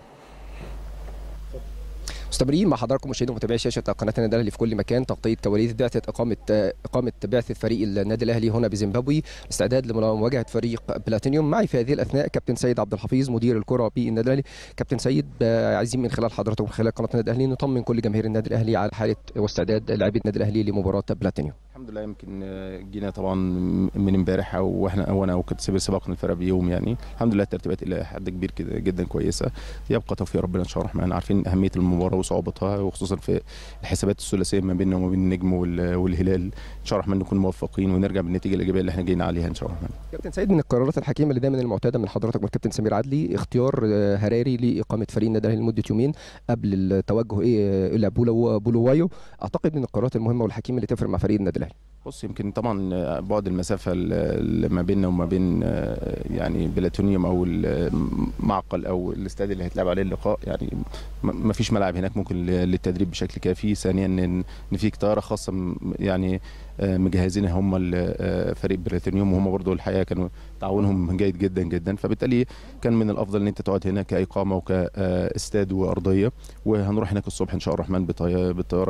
مستمرين مع حضراتكم مشاهدي ومتابعي شاشه قناه النادي الاهلي في كل مكان، تغطيه كواليس بعثه اقامه بعثه فريق النادي الاهلي هنا بزيمبابوي، استعداد لمواجهه فريق بلاتينيوم. معي في هذه الاثناء كابتن سيد عبد الحفيظ مدير الكره بالنادي الاهلي. كابتن سيد، عايزين من خلال حضرتك ومن خلال قناه النادي الاهلي نطمن كل جماهير النادي الاهلي على حاله واستعداد لاعبي النادي الاهلي لمباراه بلاتينيوم. الحمد لله. يمكن جينا طبعا من امبارح وانا وكنت سبقنا الفرق بيوم، يعني الحمد لله الترتيبات الى حد كبير كده جدا كويسه. يبقى توفيق ربنا ان شاء الله الرحمن. عارفين اهميه المباراه وصعوبتها، وخصوصا في الحسابات الثلاثيه ما بيننا وما بين النجم والهلال. ان شاء الله الرحمن نكون موفقين ونرجع بالنتيجه الايجابيه اللي احنا جايين عليها ان شاء الله الرحمن. كابتن سيد، من القرارات الحكيمه اللي دايما المعتاده من حضرتك من الكابتن سمير عدلي اختيار هراري لاقامه فريق النادي الاهلي لمده يومين قبل التوجه الى بولوايو. اعتقد من القرارات المهمه والحكيمه اللي تفرق مع فريق النادي الاهلي. بص، يمكن طبعا بعد المسافه اللي ما بيننا وما بين يعني بلاتونيوم او المعقل او الاستاد اللي هيتلعب عليه اللقاء، يعني ما فيش ملعب هناك ممكن للتدريب بشكل كافي. ثانيا ان في طياره خاصه يعني مجهزينها هم فريق بلاتونيوم، وهم برضو الحقيقه كانوا تعاونهم جيد جدا جدا. فبالتالي كان من الافضل ان انت تقعد هنا كاقامه وكاستاد وارضيه، وهنروح هناك الصبح ان شاء الله الرحمن بالطياره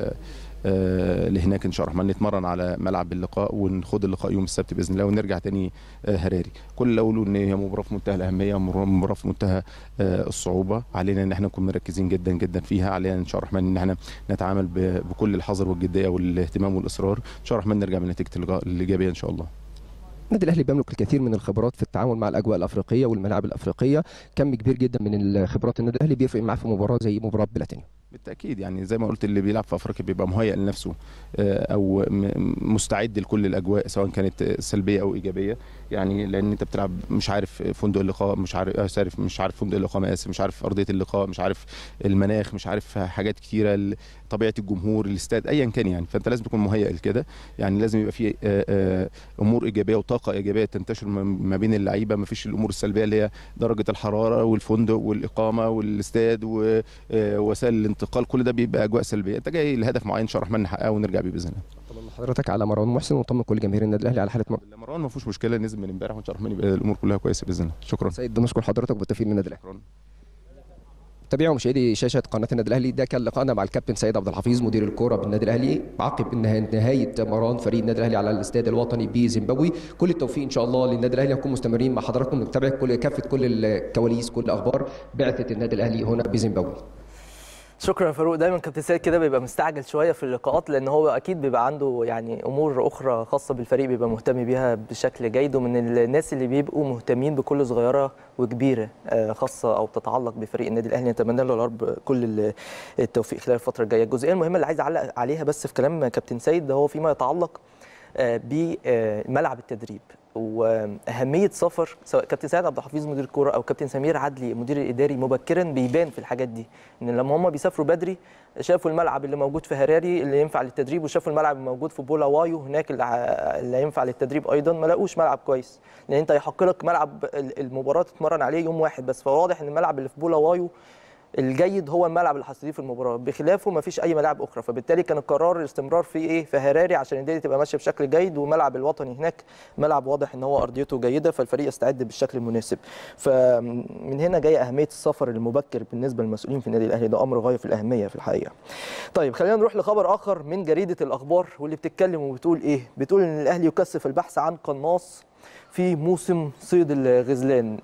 اللي هناك ان شاء الله الرحمن، نتمرن على ملعب اللقاء ونخوض اللقاء يوم السبت باذن الله، ونرجع تاني هراري. كل اللي اقوله ان هي مباراه في منتهى الاهميه، مباراه في منتهى الصعوبه. علينا ان احنا نكون مركزين جدا جدا فيها. علينا ان شاء الله الرحمن ان احنا نتعامل بكل الحذر والجديه والاهتمام والاصرار. ان شاء الله الرحمن نرجع بنتيجه الايجابيه ان شاء الله. النادي الاهلي بيملك الكثير من الخبرات في التعامل مع الاجواء الافريقيه والملاعب الافريقيه. كم كبير جدا من الخبرات النادي الاهلي بيفرق معاه في مباراه زي مباراه بلاتينيوم. بالتاكيد، يعني زي ما قلت اللي بيلعب في افريقيا بيبقى مهيئ لنفسه او مستعد لكل الاجواء سواء كانت سلبيه او ايجابيه. يعني لان انت بتلعب مش عارف فندق اللقاء، مش عارف فندق الاقامه، مش عارف ارضيه اللقاء، مش عارف المناخ، مش عارف حاجات كتيره، طبيعه الجمهور، الاستاد، ايا كان يعني. فانت لازم تكون مهيئ لكده. يعني لازم يبقى في امور ايجابيه وطاقه ايجابيه تنتشر ما بين اللعيبه. ما فيش الامور السلبيه اللي هي درجه الحراره والفندق والاقامه والاستاد ووسائل الانتقال. كل ده بيبقى اجواء سلبيه. انت جاي لهدف معين ان شاء الله الرحمن نحققه ونرجع بيه باذن الله. طبعا حضرتك على مروان محسن، وطمن كل جماهير النادي الاهلي على حاله مروان. ما فيش مشكله، نزل من امبارح وان شاء الله الرحمن يبقى الامور كلها كويسه باذن الله. شكرا سيد، بنشكر حضرتك وبالتوفيق للنادي الاهلي. تابعوا مشاهدي شاشه قناه النادي الاهلي، ده كان لقائنا مع الكابتن سيد عبد الحفيظ مدير الكوره بالنادي الاهلي عقب نهايه مران فريق النادي الاهلي على الاستاد الوطني بزيمبابوي. كل التوفيق ان شاء الله للنادي الاهلي. هنكون مستمرين مع حضراتكم نتابع كافه كل الكواليس، كل اخبار بعثه النادي الاهلي هنا بزيمبابوي. شكرا يا فاروق. دايما كابتن سيد كده بيبقى مستعجل شويه في اللقاءات، لان هو اكيد بيبقى عنده يعني امور اخرى خاصه بالفريق بيبقى مهتم بيها بشكل جيد، ومن الناس اللي بيبقوا مهتمين بكل صغيره وكبيره خاصه او تتعلق بفريق النادي الاهلي. نتمنى له يا رب كل التوفيق خلال الفتره الجايه. الجزئيه المهمه اللي عايز اعلق عليها بس في كلام كابتن سيد ده هو فيما يتعلق بملعب التدريب واهميه سفر سواء كابتن سيد عبد الحفيظ مدير الكوره او كابتن سمير عدلي المدير الاداري مبكرا. بيبان في الحاجات دي ان لما هم بيسافروا بدري شافوا الملعب اللي موجود في هراري اللي ينفع للتدريب، وشافوا الملعب الموجود في بولاوايو هناك اللي ينفع للتدريب ايضا، ما لاقوش ملعب كويس. لان انت يحق لك ملعب المباراه تتمرن عليه يوم واحد بس، فواضح ان الملعب اللي في بولاوايو الجيد هو الملعب اللي هتستضيف المباراه، بخلافه ما فيش اي ملاعب اخرى. فبالتالي كان القرار الاستمرار في هراري عشان الدنيا تبقى ماشيه بشكل جيد، وملعب الوطني هناك ملعب واضح ان هو ارضيته جيده، فالفريق يستعد بالشكل المناسب. فمن هنا جايه اهميه السفر المبكر بالنسبه للمسؤولين في النادي الاهلي، ده امر غايه في الاهميه في الحقيقه. طيب خلينا نروح لخبر اخر من جريده الاخبار، واللي بتتكلم وبتقول ايه؟ بتقول ان الاهلي يكثف البحث عن قناص في موسم صيد الغزلان.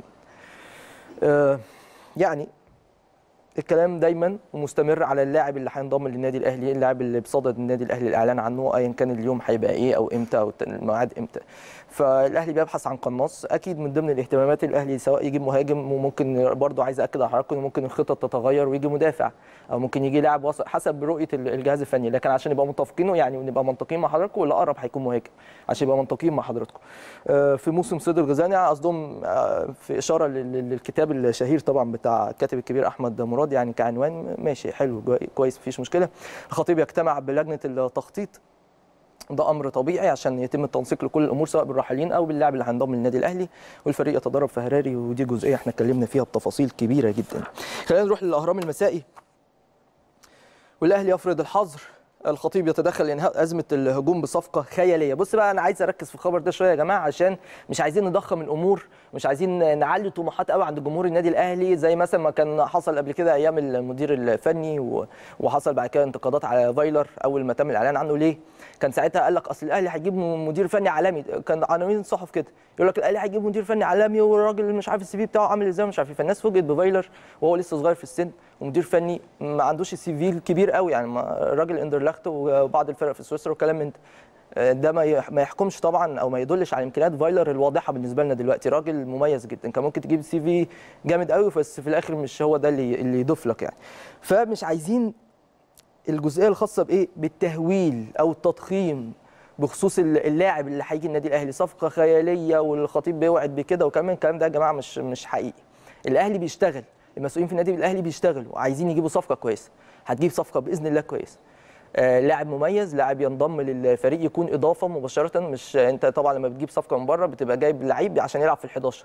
يعني الكلام دايما ومستمر على اللاعب اللي هينضم للنادي الاهلي، اللاعب اللي بصدد النادي الاهلي الاعلان عنه ايا كان اليوم هيبقى ايه او امتى او الميعاد امتى. فالاهلي بيبحث عن قناص. اكيد من ضمن الاهتمامات الاهلي سواء يجيب مهاجم، وممكن برضه عايز اكد على حضراتكم ممكن الخطط تتغير ويجي مدافع، او ممكن يجي لاعب وسط حسب رؤيه الجهاز الفني. لكن عشان نبقى متفقين يعني ونبقى منطقيين مع حضراتكم، اللي اقرب هيكون مهاجم عشان يبقى منطقيين مع حضراتكم. في موسم صيد الغزلان يعني قصدهم في اشاره للكتاب الشهير طبعا بتاع الكاتب الكبير احمد مراد، يعني كعنوان ماشي حلو كويس مفيش مشكله. الخطيب يجتمع بلجنه التخطيط، ده امر طبيعي عشان يتم التنسيق لكل الامور سواء بالراحلين او باللاعب اللي هينضم للنادي الاهلي، والفريق يتدرب في هراري، ودي جزئيه احنا اتكلمنا فيها بتفاصيل كبيره جدا. خلينا نروح للاهرام المسائي. والاهلي يفرض الحظر، الخطيب يتدخل لانهاء ازمه الهجوم بصفقه خياليه. بص بقى، انا عايز اركز في الخبر ده شويه يا جماعه، عشان مش عايزين نضخم الامور، مش عايزين نعلي طموحات قوي عند جمهور النادي الاهلي زي مثلا ما كان حصل قبل كده ايام المدير الفني، وحصل بعد كده انتقادات على فايلر اول ما تم الاعلان عنه. ليه؟ كان ساعتها قال لك اصل الاهلي هيجيب مدير فني عالمي، كان عناوين الصحف كده يقول لك الاهلي هيجيب مدير فني عالمي والراجل مش عارف السي في بتاعه عامل ازاي مش عارف ايه. فالناس فوجئت بفايلر وهو لسه صغير في السن ومدير فني ما عندوش السي في الكبير قوي، يعني الراجل اندرلخت وبعض الفرق في سويسرا وكلام من ده. ده ما يحكمش طبعا او ما يدلش على امكانيات فايلر الواضحه بالنسبه لنا دلوقتي. راجل مميز جدا، كان ممكن تجيب سي في جامد قوي بس في الاخر مش هو ده اللي يضيف لك يعني. فمش عايزين الجزئيه الخاصه بايه، بالتهويل او التضخيم بخصوص اللاعب اللي هيجي النادي الاهلي، صفقه خياليه والخطيب بيوعد بكده وكمان الكلام ده يا جماعه مش حقيقي. الاهلي بيشتغل، المسؤولين في النادي الاهلي بيشتغلوا وعايزين يجيبوا صفقه كويسه، هتجيب صفقه باذن الله كويسه. لاعب مميز، لاعب ينضم للفريق يكون اضافه مباشره، مش انت طبعا لما بتجيب صفقه من بره بتبقى جايب لعيب عشان يلعب في ال11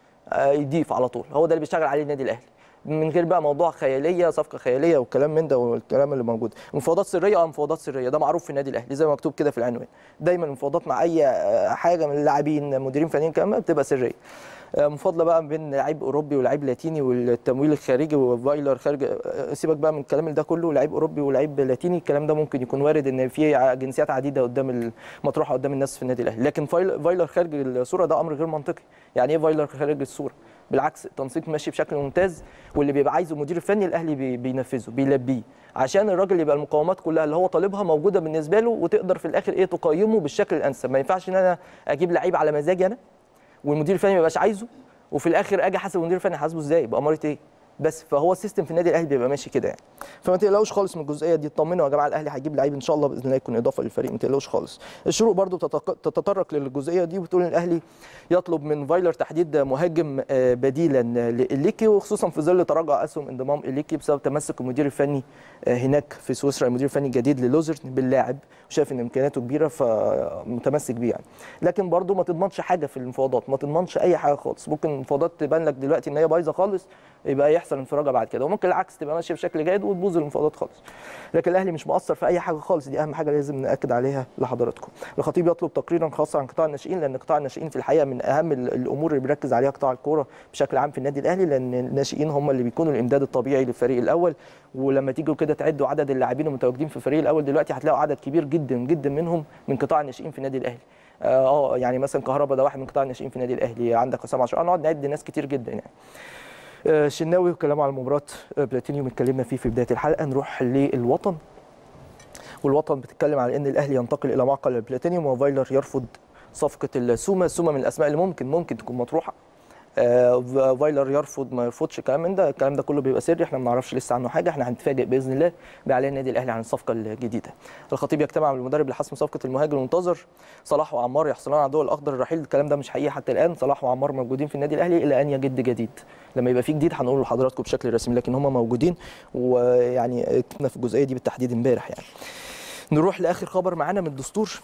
يضيف على طول، هو ده اللي بيشتغل عليه النادي الاهلي من غير بقى موضوع خياليه، صفقه خياليه والكلام من ده والكلام اللي موجود. مفاوضات سريه، مفاوضات سريه، ده معروف في النادي الاهلي زي ما مكتوب كده في العنوان. دايما المفاوضات مع اي حاجه من اللاعبين مديرين فنيين كمان بتبقى سريه. مفاضله بقى بين لعيب اوروبي ولاعيب لاتيني والتمويل الخارجي وفايلر خارج، سيبك بقى من الكلام ده كله، لعيب اوروبي ولاعيب لاتيني الكلام ده ممكن يكون وارد ان في جنسيات عديده قدام مطروحه قدام الناس في النادي الاهلي، لكن فايلر خارج الصوره ده امر غير منطقي. يعني ايه فايلر خارج الصوره؟ بالعكس التنسيق ماشي بشكل ممتاز، واللي بيبقى عايزه المدير الفني الاهلي بينفذه بيلبيه، عشان الراجل يبقى المقومات كلها اللي هو طالبها موجوده بالنسبه له، وتقدر في الاخر ايه تقيمه بالشكل الانسب. ما ينفعش ان انا اجيب لعيب على مزاجي انا والمدير الفني ما يبقاش عايزه، وفي الاخر اجي احاسب المدير الفني حاسبه ازاي باماره ايه؟ بس فهو السيستم في النادي الاهلي بيبقى ماشي كده يعني. فما تقلقوش خالص من الجزئيه دي، اطمنوا يا جماعه الاهلي هيجيب لعيب ان شاء الله باذن الله يكون اضافه للفريق، ما تقلقوش خالص. الشروق برضو تتطرق للجزئيه دي وبتقول ان الاهلي يطلب من فايلر تحديد مهاجم بديلا لإليكي، وخصوصا في ظل تراجع اسهم انضمام إليكي بسبب تمسك المدير الفني هناك في سويسرا، المدير الفني الجديد للوزرن باللاعب، وشايف ان امكانياته كبيره فمتمسك بيه يعني. لكن برضو ما تضمنش حاجه في المفاوضات، ما تضمنش اي حاجه خالص، ممكن المفاوضات تبان لك دلوقتي ان هي بايظه خالص يبقى يحصل انفراجه بعد كده، وممكن العكس تبقى ماشيه بشكل جيد وتبوظ المفاوضات خالص. لكن الاهلي مش مقصر في اي حاجه خالص، دي اهم حاجه لازم ناكد عليها لحضراتكم. الخطيب يطلب تقريرا خاصا عن قطاع الناشئين، لان قطاع الناشئين في الحقيقه من اهم الامور اللي بيركز عليها قطاع الكوره بشكل عام في النادي الاهلي، لان الناشئين هم اللي بيكونوا الامداد الطبيعي للفريق الاول. ولما تيجوا كده تعدوا عدد اللاعبين المتواجدين في الفريق الاول دلوقتي هتلاقوا عدد كبير جدا جدا منهم من قطاع الناشئين في النادي الاهلي. يعني مثلا كهربا ده واحد من قطاع الناشئين في النادي الاهلي، عندك حسام عاشور، نقعد نعد ناس كتير جدا يعني. شناوي وكلامه على مباراه بلاتينيوم اتكلمنا فيه في بدايه الحلقه. نروح للوطن، والوطن بتتكلم على ان الاهلي ينتقل الى معقل بلاتينيوم وفايلر يرفض صفقه السومه من الاسماء اللي ممكن تكون مطروحه. فايلر يرفض ما يرفضش الكلام من ده، الكلام ده كله بيبقى سري، احنا ما نعرفش لسه عنه حاجه، احنا هنتفاجئ باذن الله باعلان النادي الاهلي عن الصفقه الجديده. الخطيب يجتمع مع المدرب لحسم صفقه المهاجم المنتظر صلاح وعمار يحصلان على الضوء الاخضر الرحيل. الكلام ده مش حقيقي حتى الان، صلاح وعمار موجودين في النادي الاهلي الى ان يجد جديد. لما يبقى في جديد هنقول لحضراتكم بشكل رسمي، لكن هم موجودين، ويعني كنا في الجزئيه دي بالتحديد امبارح يعني. نروح لاخر خبر معانا من الدستور.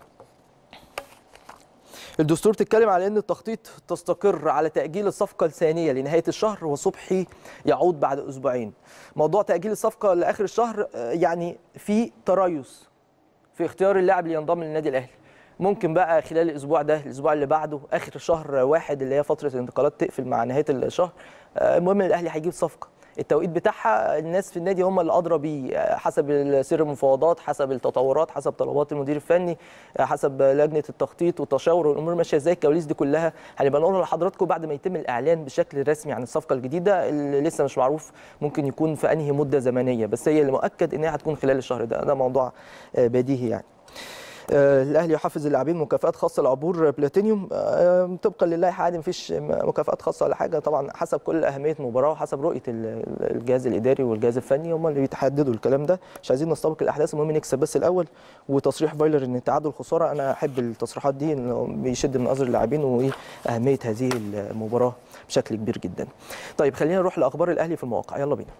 الدستور تتكلم على ان التخطيط تستقر على تاجيل الصفقه الثانيه لنهايه الشهر، وصبحي يعود بعد اسبوعين. موضوع تاجيل الصفقه لاخر الشهر يعني في تريث في اختيار اللاعب اللي ينضم للنادي الاهلي. ممكن بقى خلال الاسبوع ده، الاسبوع اللي بعده، اخر شهر واحد اللي هي فتره الانتقالات تقفل مع نهايه الشهر. المهم الاهلي هيجيب صفقه، التوقيت بتاعها الناس في النادي هم اللي ادرى بيه، حسب سير المفاوضات، حسب التطورات، حسب طلبات المدير الفني، حسب لجنه التخطيط والتشاور والامور ماشيه ازاي. الكواليس دي كلها هنبقى نقولها لحضراتكم بعد ما يتم الاعلان بشكل رسمي عن الصفقه الجديده اللي لسه مش معروف ممكن يكون في انهي مده زمنيه، بس هي اللي مؤكد انها هتكون خلال الشهر ده موضوع بديهي يعني. الاهلي يحفز اللاعبين مكافآت خاصه لعبور بلاتينيوم. طبقا للائحه عادي مفيش مكافآت خاصه ولا حاجه، طبعا حسب كل اهميه مباراه وحسب رؤيه الجهاز الاداري والجهاز الفني هم اللي بيتحددوا الكلام ده. مش عايزين نستبق الاحداث، المهم نكسب بس الاول. وتصريح فايلر ان التعادل خساره، انا احب التصريحات دي انه بيشد من ازر اللاعبين واهميه هذه المباراه بشكل كبير جدا. طيب خلينا نروح لاخبار الاهلي في المواقع، يلا بينا.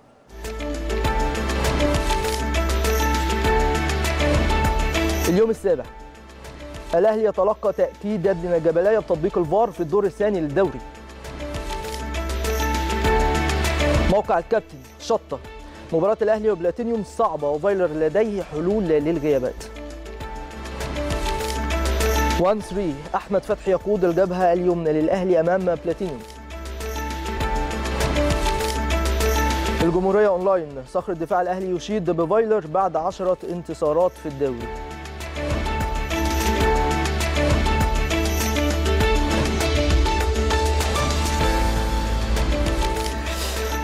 اليوم السابع الاهلي يتلقى تاكيد ابن جبلايه بتطبيق الفار في الدور الثاني للدوري. موقع الكابتن شطه مباراه الاهلي وبلاتينيوم صعبه وفايلر لديه حلول للغيابات. 1-3 احمد فتحي يقود الجبهه اليمنى للاهلي امام بلاتينيوم. الجمهوريه اونلاين صخر الدفاع الاهلي يشيد بفايلر بعد 10 انتصارات في الدوري.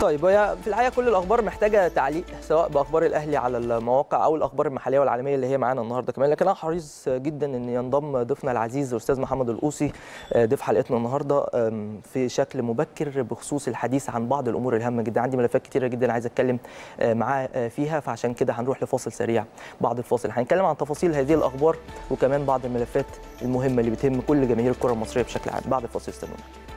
طيب هي في الحقيقه كل الاخبار محتاجه تعليق، سواء باخبار الاهلي على المواقع او الاخبار المحليه والعالميه اللي هي معانا النهارده كمان، لكن انا حريص جدا ان ينضم ضيفنا العزيز الاستاذ محمد القوسي ضيف حلقتنا النهارده في شكل مبكر بخصوص الحديث عن بعض الامور الهامه جدا. عندي ملفات كتيره جدا عايز اتكلم معاه فيها، فعشان كده هنروح لفاصل سريع. بعد الفاصل هنتكلم عن تفاصيل هذه الاخبار وكمان بعض الملفات المهمه اللي بتهم كل جماهير الكره المصريه بشكل عام. بعد الفاصل استنونا.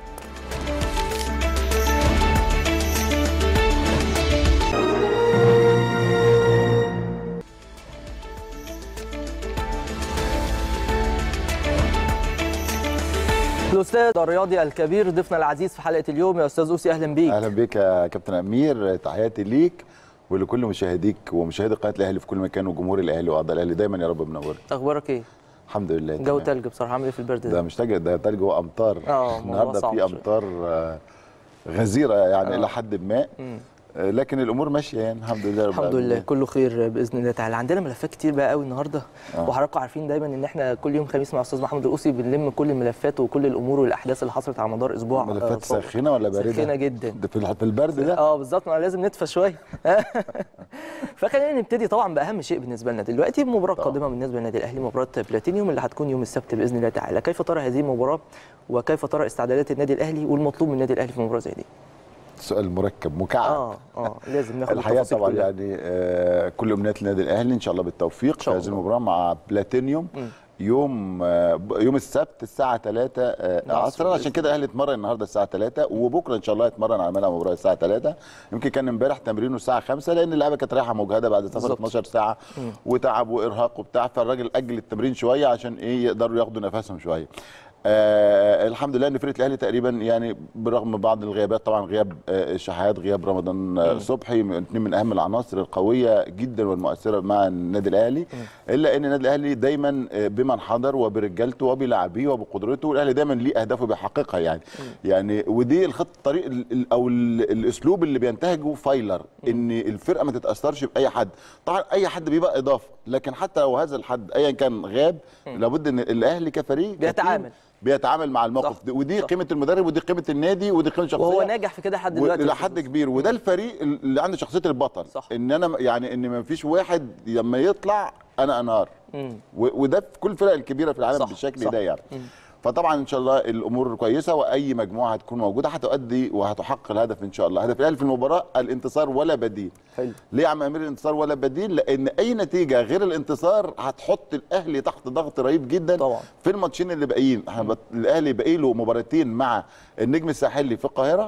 الاستاذ الرياضي الكبير ضيفنا العزيز في حلقه اليوم. يا استاذ قوسي اهلا بيك. اهلا بيك يا كابتن امير، تحياتي ليك ولكل مشاهديك ومشاهدي قناه الاهلي في كل مكان وجمهور الاهلي واعضاء الاهلي دايما يا رب منور. اخبارك ايه؟ الحمد لله. جو تلج بصراحه، عامل ايه في البرد ده مش تلج، ده تلج وامطار. النهارده في امطار غزيره يعني الى حد ما. لكن الامور ماشيه يعني الحمد لله. الحمد لله كله خير باذن الله تعالى. عندنا ملفات كتير بقى قوي النهارده وحضراتكم عارفين دايما ان احنا كل يوم خميس مع الاستاذ محمد القوسي بنلم كل الملفات وكل الامور والاحداث اللي حصلت على مدار اسبوع. ملفات ساخنه ولا بارده؟ ساخنه جدا. ده في البرد ده بالظبط، ما لازم ندفى شويه. فخلينا نبتدي طبعا باهم شيء بالنسبه لنا دلوقتي، مباراه قادمه بالنسبه للنادي الاهلي، مباراه بلاتينيوم اللي هتكون يوم السبت باذن الله تعالى. كيف ترى هذه المباراه وكيف ترى استعدادات النادي الاهلي والمطلوب من النادي الاهلي في مباراه زي دي؟ سؤال مركب مكعب. لازم ناخد الحقيقه طبعا كلها. يعني كل امنيات النادي الاهلي ان شاء الله بالتوفيق في هذه المباراه مع بلاتينيوم يوم السبت الساعه 3 عصرا. عشان كده الاهلي اتمرن النهارده الساعه 3 وبكره ان شاء الله يتمرن على ملعب المباراه الساعه 3. يمكن كان امبارح تمرينه الساعه 5 لان اللعيبه كانت رايحه مجهده بعد سفر 12 ساعه وتعب وارهاق وبتاع، فالراجل اجل التمرين شويه عشان يقدروا ياخدوا نفسهم شويه. الحمد لله ان فرقه الاهلي تقريبا يعني برغم بعض الغيابات، طبعا غياب الشحات، غياب رمضان صبحي، اثنين من اهم العناصر القويه جدا والمؤثره مع النادي الاهلي، الا ان النادي الاهلي دايما بمن حضر وبرجالته وبلاعبيه وبقدرته، والاهلي دايما ليه اهدافه بيحققها يعني ودي الخط الطريق او الاسلوب اللي بينتهجه فايلر، ان الفرقه ما تتاثرش باي حد. طبعا اي حد بيبقى اضافه، لكن حتى لو هذا الحد ايا كان غاب لابد ان الاهلي كفريق بيتعامل مع الموقف ده، ودي قيمه المدرب ودي قيمه النادي ودي قيمه الشخصيه، وهو ناجح في كده لحد دلوقتي الى حد كبير. وده الفريق اللي عنده شخصيه البطل. صح. ان انا يعني ان ما فيش واحد لما يطلع انا انهار، وده في كل الفرق الكبيره في العالم بالشكل ده يعني. فطبعا ان شاء الله الامور كويسه واي مجموعه هتكون موجوده هتؤدي وهتحقق الهدف ان شاء الله. هدف الاهلي في المباراه الانتصار ولا بديل. حلو. ليه يا عم امير الانتصار ولا بديل؟ لان اي نتيجه غير الانتصار هتحط الاهلي تحت ضغط رهيب جدا طبعا في الماتشين اللي باقيين. الاهلي باقي له مباراتين مع النجم الساحلي في القاهره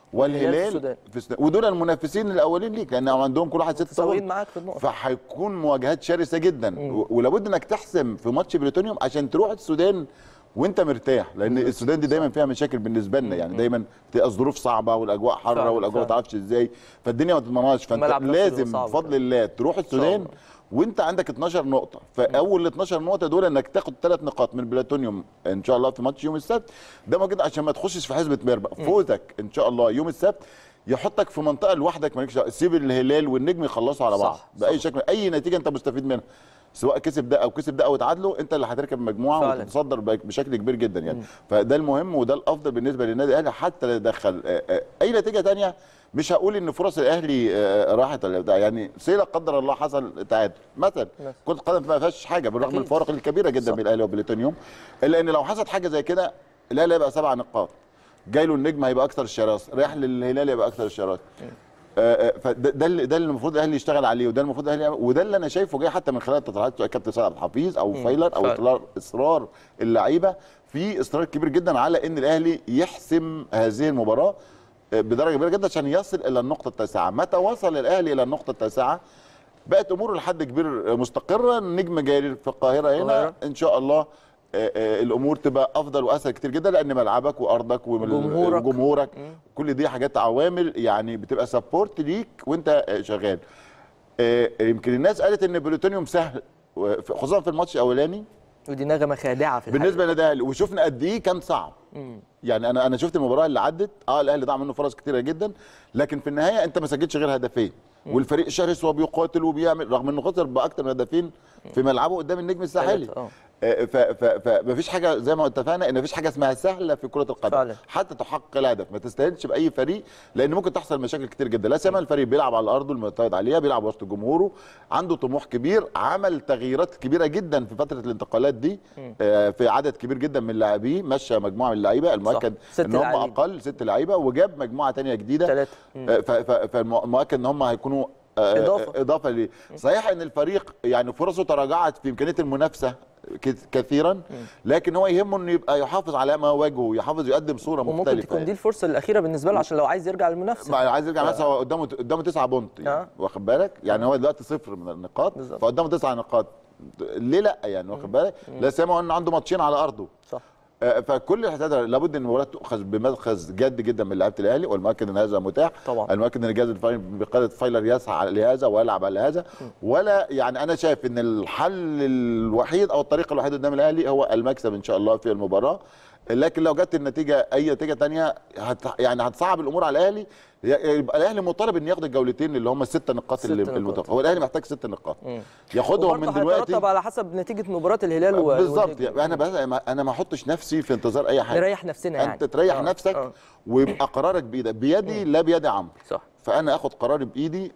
والهلال في السودان، ودول المنافسين الاولين ليك لان عندهم كل واحد 6 نقط معاك في النقط، فهيكون مواجهات شرسه جدا. ولابد انك تحسم في ماتش بريتونيوم عشان تروح السودان وانت مرتاح، لان السودان دي دايما فيها مشاكل بالنسبه لنا يعني، دايما بتبقى الظروف صعبه والاجواء حاره والاجواء ما تعرفش ازاي، فالدنيا ما تضمنهاش. فانت لازم بفضل الله تروح السودان وانت عندك 12 نقطه، فاول 12 نقطه دول انك تاخد 3 نقاط من بلاتونيوم ان شاء الله في ماتش يوم السبت ده موجود عشان ما تخشش في حزمه مربع. فوزك ان شاء الله يوم السبت يحطك في منطقه لوحدك، مالكش سيب الهلال والنجم يخلصوا على بعض باي شكل، اي نتيجه انت مستفيد منها سواء كسب ده او كسب ده او اتعادلوا، انت اللي هتركب المجموعه وتتصدر بشكل كبير جدا يعني. فده المهم وده الافضل بالنسبه للنادي الاهلي، حتى لو دخل اي نتيجه ثانيه. مش هقول ان فرص الاهلي راحت ولا بتاع يعني، لا قدر الله حصل تعادل مثلا، كره القدم ما فيهاش حاجه بالرغم من الفوارق الكبيره جدا بين الاهلي وبلاتينيوم، الا ان لو حصلت حاجه زي كده الاهلي هيبقى 7 نقاط، جاي له النجم هيبقى اكثر الشراسه، رايح للهلال يبقى اكثر الشراسه. فده اللي المفروض الاهلي يشتغل عليه، وده المفروض الاهلي وده اللي انا شايفه جاي حتى من خلال تصريحات كابتن سعد الحفيظ او فايلر او اصرار اللعيبه، في اصرار كبير جدا على ان الاهلي يحسم هذه المباراه بدرجه كبيره جدا عشان يصل الى النقطه 9. متى وصل الاهلي الى النقطه 9 بقت اموره لحد كبير مستقره، النجم جاي في القاهره هنا ان شاء الله الامور تبقى افضل واسهل كتير جدا، لان ملعبك وارضك وجمهورك كل دي حاجات عوامل يعني بتبقى سبورت ليك وانت شغال. يمكن الناس قالت ان بلاتينيوم سهل خصوصا في الماتش الاولاني، ودي نغمه خادعه في بالنسبه للنادي الاهلي، وشفنا قد ايه كان صعب. يعني انا شفت المباراه اللي عدت الاهلي ضاع منه فرص كتيره جدا، لكن في النهايه انت ما سجلتش غير هدفين والفريق شرس وبيقاتل وبيعمل رغم انه خسر باكثر من هدفين في ملعبه قدام النجم الساحلي. فمفيش حاجه زي ما اتفقنا ان مفيش حاجه اسمها سهله في كره القدم فعلا. حتى تحقق الهدف ما تستاهلش باي فريق، لان ممكن تحصل مشاكل كتير جدا. لا سيما الفريق بيلعب على ارضه المعتاد عليها، بيلعب وسط جمهوره، عنده طموح كبير، عمل تغييرات كبيره جدا في فتره الانتقالات دي في عدد كبير جدا من اللاعبين، مشى مجموعه من اللعيبه، المؤكد ان هم اقل 6 لعيبه وجاب مجموعه ثانيه جديده 3. فالمؤكد ان هم هيكونوا اضافه ليه. صحيح ان الفريق يعني فرصه تراجعت في امكانيه المنافسه كثيرا، لكن هو يهمه انه يبقى يحافظ على ما واجهه، يحافظ يقدم صوره مختلفه. وممكن تكون دي الفرصه الاخيره بالنسبه له عشان لو عايز يرجع للمنافسه. عايز يرجع للمنافسه، هو قدامه 9 بونت يعني واخد بالك؟ يعني هو دلوقتي 0 من النقاط، فقدامه 9 نقاط. ليه لا يعني واخد بالك؟ لا سيما ان عنده ماتشين على ارضه. صح. فكل الحسابات لابد ان المباراه تؤخذ بمدخل جد جدا من لعيبه الاهلي، والمؤكد ان هذا متاح طبعا. المؤكد ان الجهاز الفني بقياده فايلر يسعى لهذا ويلعب على هذا، ولا يعني انا شايف ان الحل الوحيد او الطريق الوحيد قدام الاهلي هو المكسب ان شاء الله في المباراه. لكن لو جت النتيجه اي نتيجه ثانيه يعني هتصعب الامور على الاهلي. يبقى الاهلي مطالب ان ياخد الجولتين اللي هم ال6 نقاط المتبقيه. هو الاهلي محتاج 6 نقاط ياخدهم من دلوقتي، هيترتب على حسب نتيجه مباراه الهلال بالظبط. يعني انا ما احطش نفسي في انتظار اي حاجه، نريح نفسنا يعني انت تريح نفسك ويبقى قرارك بايدك، بيدي لا بيد عمرو. صح. فانا اخد قراري بايدي،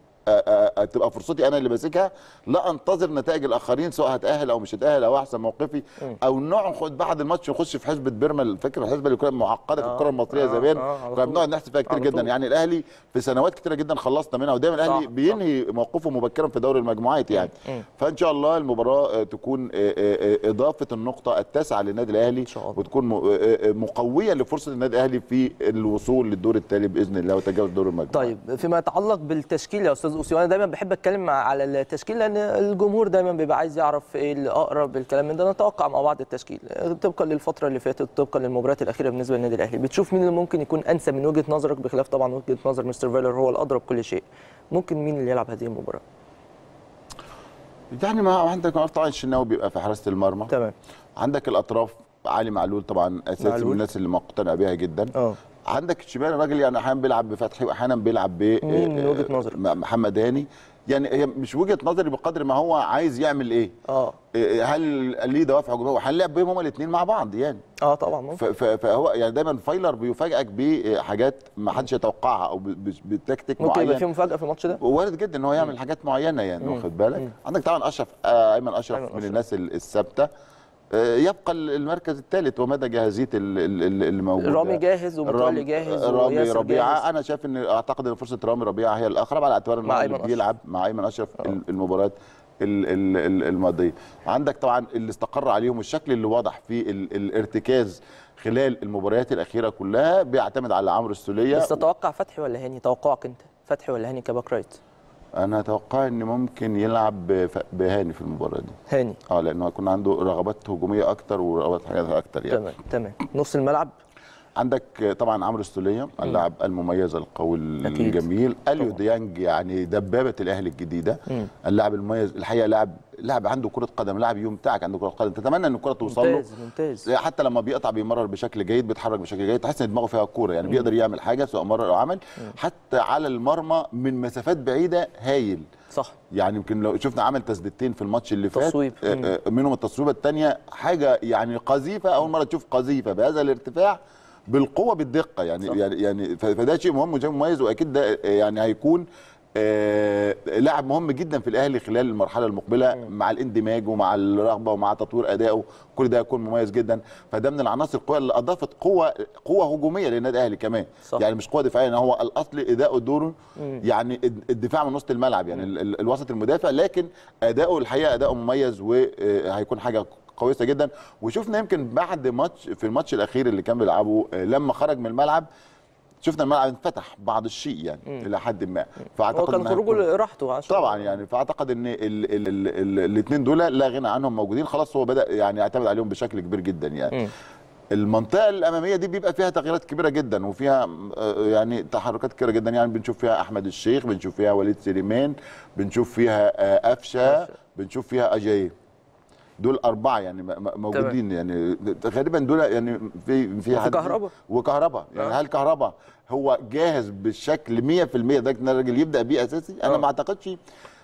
تبقى فرصتي انا اللي ماسكها، لا انتظر نتائج الاخرين سواء هتاهل او مش هتاهل او احسن موقفي او ناخد بعد الماتش نخش في حسبه بيرما. الفكره الحسبه اللي كانت معقده في الكره المصريه زمان كنا بنقعد نحسب فيها كتير جدا. يعني الاهلي في سنوات كتيره جدا خلصنا منها، ودايما الاهلي بينهي موقفه مبكرا في دوري المجموعات يعني. فان شاء الله المباراه تكون اضافه النقطه ال9 للنادي الاهلي، وتكون مقويه لفرصه النادي الاهلي في الوصول للدور التالي باذن الله وتجاوز دور المجموعات. طيب فيما يتعلق بالتشكيل يا استاذ اوسي، وانا دايما بحب اتكلم على التشكيل لان الجمهور دايما بيبقى عايز يعرف ايه الاقرب الكلام من ده. نتوقع مع بعض التشكيل طبقا للفتره اللي فاتت، طبقا للمباريات الاخيره بالنسبه للنادي الاهلي. بتشوف مين اللي ممكن يكون انسب من وجهه نظرك، بخلاف طبعا وجهه نظر مستر فايلر هو الادرى بكل شيء؟ ممكن مين اللي يلعب هذه المباراه؟ يعني ما عندك طبعا الشناوي بيبقى في حراسه المرمى. تمام. عندك الاطراف علي معلول طبعا اساسي من الناس اللي مقتنع بيها جدا. عندك الشمال الراجل يعني احيانا بيلعب بفتحي واحيانا بيلعب مين من وجهه نظرك؟ محمد هاني. يعني هي مش وجهه نظري بقدر ما هو عايز يعمل ايه. هل ليه دوافع هجوميه وهنلعب بيهم هما الاثنين مع بعض يعني. طبعا ممكن. فهو يعني دايما فايلر بيفاجئك بحاجات ما حدش يتوقعها او بتكتيك معين. ممكن يبقى في مفاجاه في الماتش ده. وارد جدا ان هو يعمل حاجات معينه يعني واخد بالك. عندك طبعا اشرف ايمن اشرف من الناس الثابته. يبقى المركز الثالث ومدى جاهزيه اللي موجود. رامي جاهز ومتولي جاهز رامي ربيعه جاهز. انا شايف ان اعتقد ان فرصه رامي ربيعه هي الاقرب على اعتبار انه بيلعب مع ايمن اشرف المباريات الماضيه. عندك طبعا اللي استقر عليهم الشكل اللي واضح في الارتكاز خلال المباريات الاخيره كلها بيعتمد على عمرو السوليه. بس تتوقع فتحي ولا هاني؟ توقعك انت فتحي ولا هاني كباك رايت؟ انا اتوقع ان ممكن يلعب بهاني في المباراه دي. هاني لانه هيكون عنده رغبات هجوميه اكتر ورغبات حاجات اكتر يعني. تمام. نص الملعب عندك طبعا عمرو السوليه اللاعب المميز القوي الجميل. اليو ديانج يعني دبابه الاهلي الجديده. اللاعب المميز الحقيقه، لاعب عنده كره قدم، لاعب يمتعك عنده كره قدم، تتمنى ان الكره توصل له. ممتاز. حتى لما بيقطع بيمرر بشكل جيد، بيتحرك بشكل جيد، تحس ان دماغه فيها الكوره يعني. بيقدر يعمل حاجه سواء مرر او عمل. حتى على المرمى من مسافات بعيده هايل. صح. يعني يمكن لو شفنا عمل تسديدتين في الماتش اللي فات، منهم التصويبه الثانيه حاجه يعني قذيفه. اول مره تشوف قذيفه بهذا الارتفاع بالقوه بالدقه يعني. صح. يعني فده شيء مهم وشيء مميز، واكيد ده يعني هيكون لاعب مهم جدا في الاهلي خلال المرحله المقبله مع الاندماج ومع الرغبه ومع تطوير ادائه. كل ده هيكون مميز جدا. فده من العناصر القويه اللي اضافت قوه هجوميه للنادي الاهلي كمان. صح. يعني مش قوه دفاعيه، هو الاصل اداؤه دوره يعني الدفاع من وسط الملعب يعني الوسط المدافع، لكن اداؤه الحقيقه اداؤه مميز وهيكون حاجه كويسه جدا. وشفنا يمكن بعد في الماتش الاخير اللي كان بيلعبه لما خرج من الملعب شفنا الملعب انفتح بعض الشيء يعني الى حد ما. فاعتقد كان خروجه لراحته طبعا يعني. فاعتقد ان الاثنين دول لا غنى عنهم موجودين خلاص. هو بدا يعني يعتمد عليهم بشكل كبير جدا يعني. المنطقه الاماميه دي بيبقى فيها تغييرات كبيره جدا وفيها يعني تحركات كبيره جدا يعني. بنشوف فيها احمد الشيخ، بنشوف فيها وليد سليمان، بنشوف فيها قفشه، بنشوف فيها اجاي. دول 4 يعني موجودين. تمام. يعني غالبا دول يعني في حد وكهرباء يعني. هل كهرباء هو جاهز بالشكل 100% ده الراجل يبدا بيه اساسي؟ انا ما اعتقدش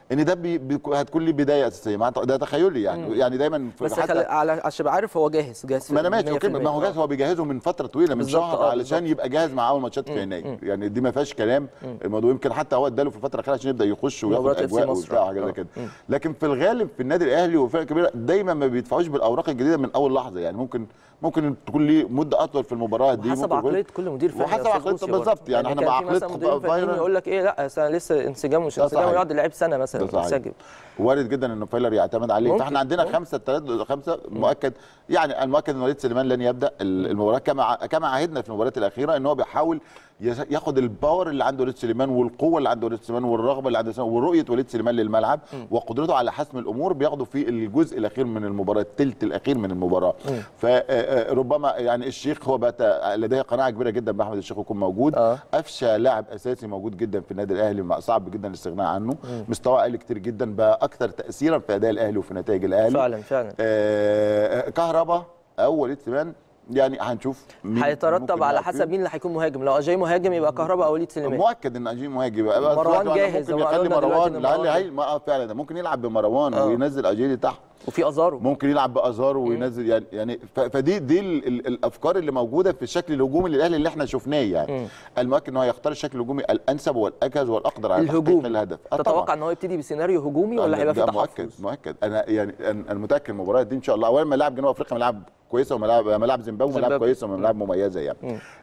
ان ده هتكون لي بدايه اساسيه، ده تخيلي يعني. يعني دايما بس عشان ابقى عارف هو جاهز ما انا ماشي اوكي، ما هو جاهز، هو بيجهزه من فتره طويله، من شهر علشان يبقى جاهز مع اول ماتشات في يناير. يعني دي ما فيهاش كلام الموضوع. يمكن حتى هو اداله في الفتره الاخيره عشان يبدا يخش وياخد اجواء وبتاع حاجه زي كده. لكن في الغالب في النادي الاهلي وفرق كبيره دايما ما بيدفعوش بالاوراق الجديده من اول لحظه. يعني ممكن تكون ليه مده اطول في المباراه دي، حسب عقليه كل مدير فني، وحسب عقليته بالظبط. يعني احنا مع عقليه فايلر يقول لك ايه، لا لسه انسجام مش انسجام، يقعد يلعب سنه مثلا ينسجم. وارد جدا ان فايلر يعتمد عليه. فاحنا عندنا 5-3-5 مؤكد. يعني المؤكد ان وليد سليمان لن يبدا المباراه كما عهدنا في المباريات الاخيره، ان هو بيحاول ياخد الباور اللي عنده وليد سليمان والقوه اللي عنده وليد سليمان والرغبه اللي عنده ورؤيه وليد سليمان للملعب وقدرته على حسم الامور، بياخده في الجزء الاخير من المباراه، الثلث الاخير من المباراه. فربما يعني الشيخ هو بقى لديه قناعه كبيره جدا باحمد الشيخ يكون موجود. قفشه لاعب اساسي موجود جدا في النادي الاهلي، صعب جدا الاستغناء عنه. مستواه قل كتير جدا، بقى اكثر تاثيرا في اداء الاهلي وفي نتائج الاهلي فعلا. كهربا او وليد سليمان يعني هنشوف هيترتب على حسب مين اللي هيكون مهاجم. لو اجاي مهاجم يبقى كهربا او وليد سليمان. مؤكد ان اجاي مهاجم يبقى مروان جاهز. ممكن يخلي مروان فعلا ممكن يلعب بمروان وينزل اجيلي تحت، وفي ازارو ممكن يلعب بازارو وينزل يعني فدي الافكار اللي موجوده في الشكل الهجومي للاهلي اللي احنا شفناه. يعني المؤكد ان هو يختار الشكل الهجومي الانسب والاجهز والاقدر على تحقيق الهدف. تتوقع ان هو يبتدي بسيناريو هجومي ولا هيبقى في تحفظ؟ مؤكد. انا يعني المتاكد المباراه دي ان شاء الله اولا ملاعب جنوب افريقيا ملاعب كويسه وملاعب زيمبابوي ملاعب كويسه وملاعب مميزه يعني.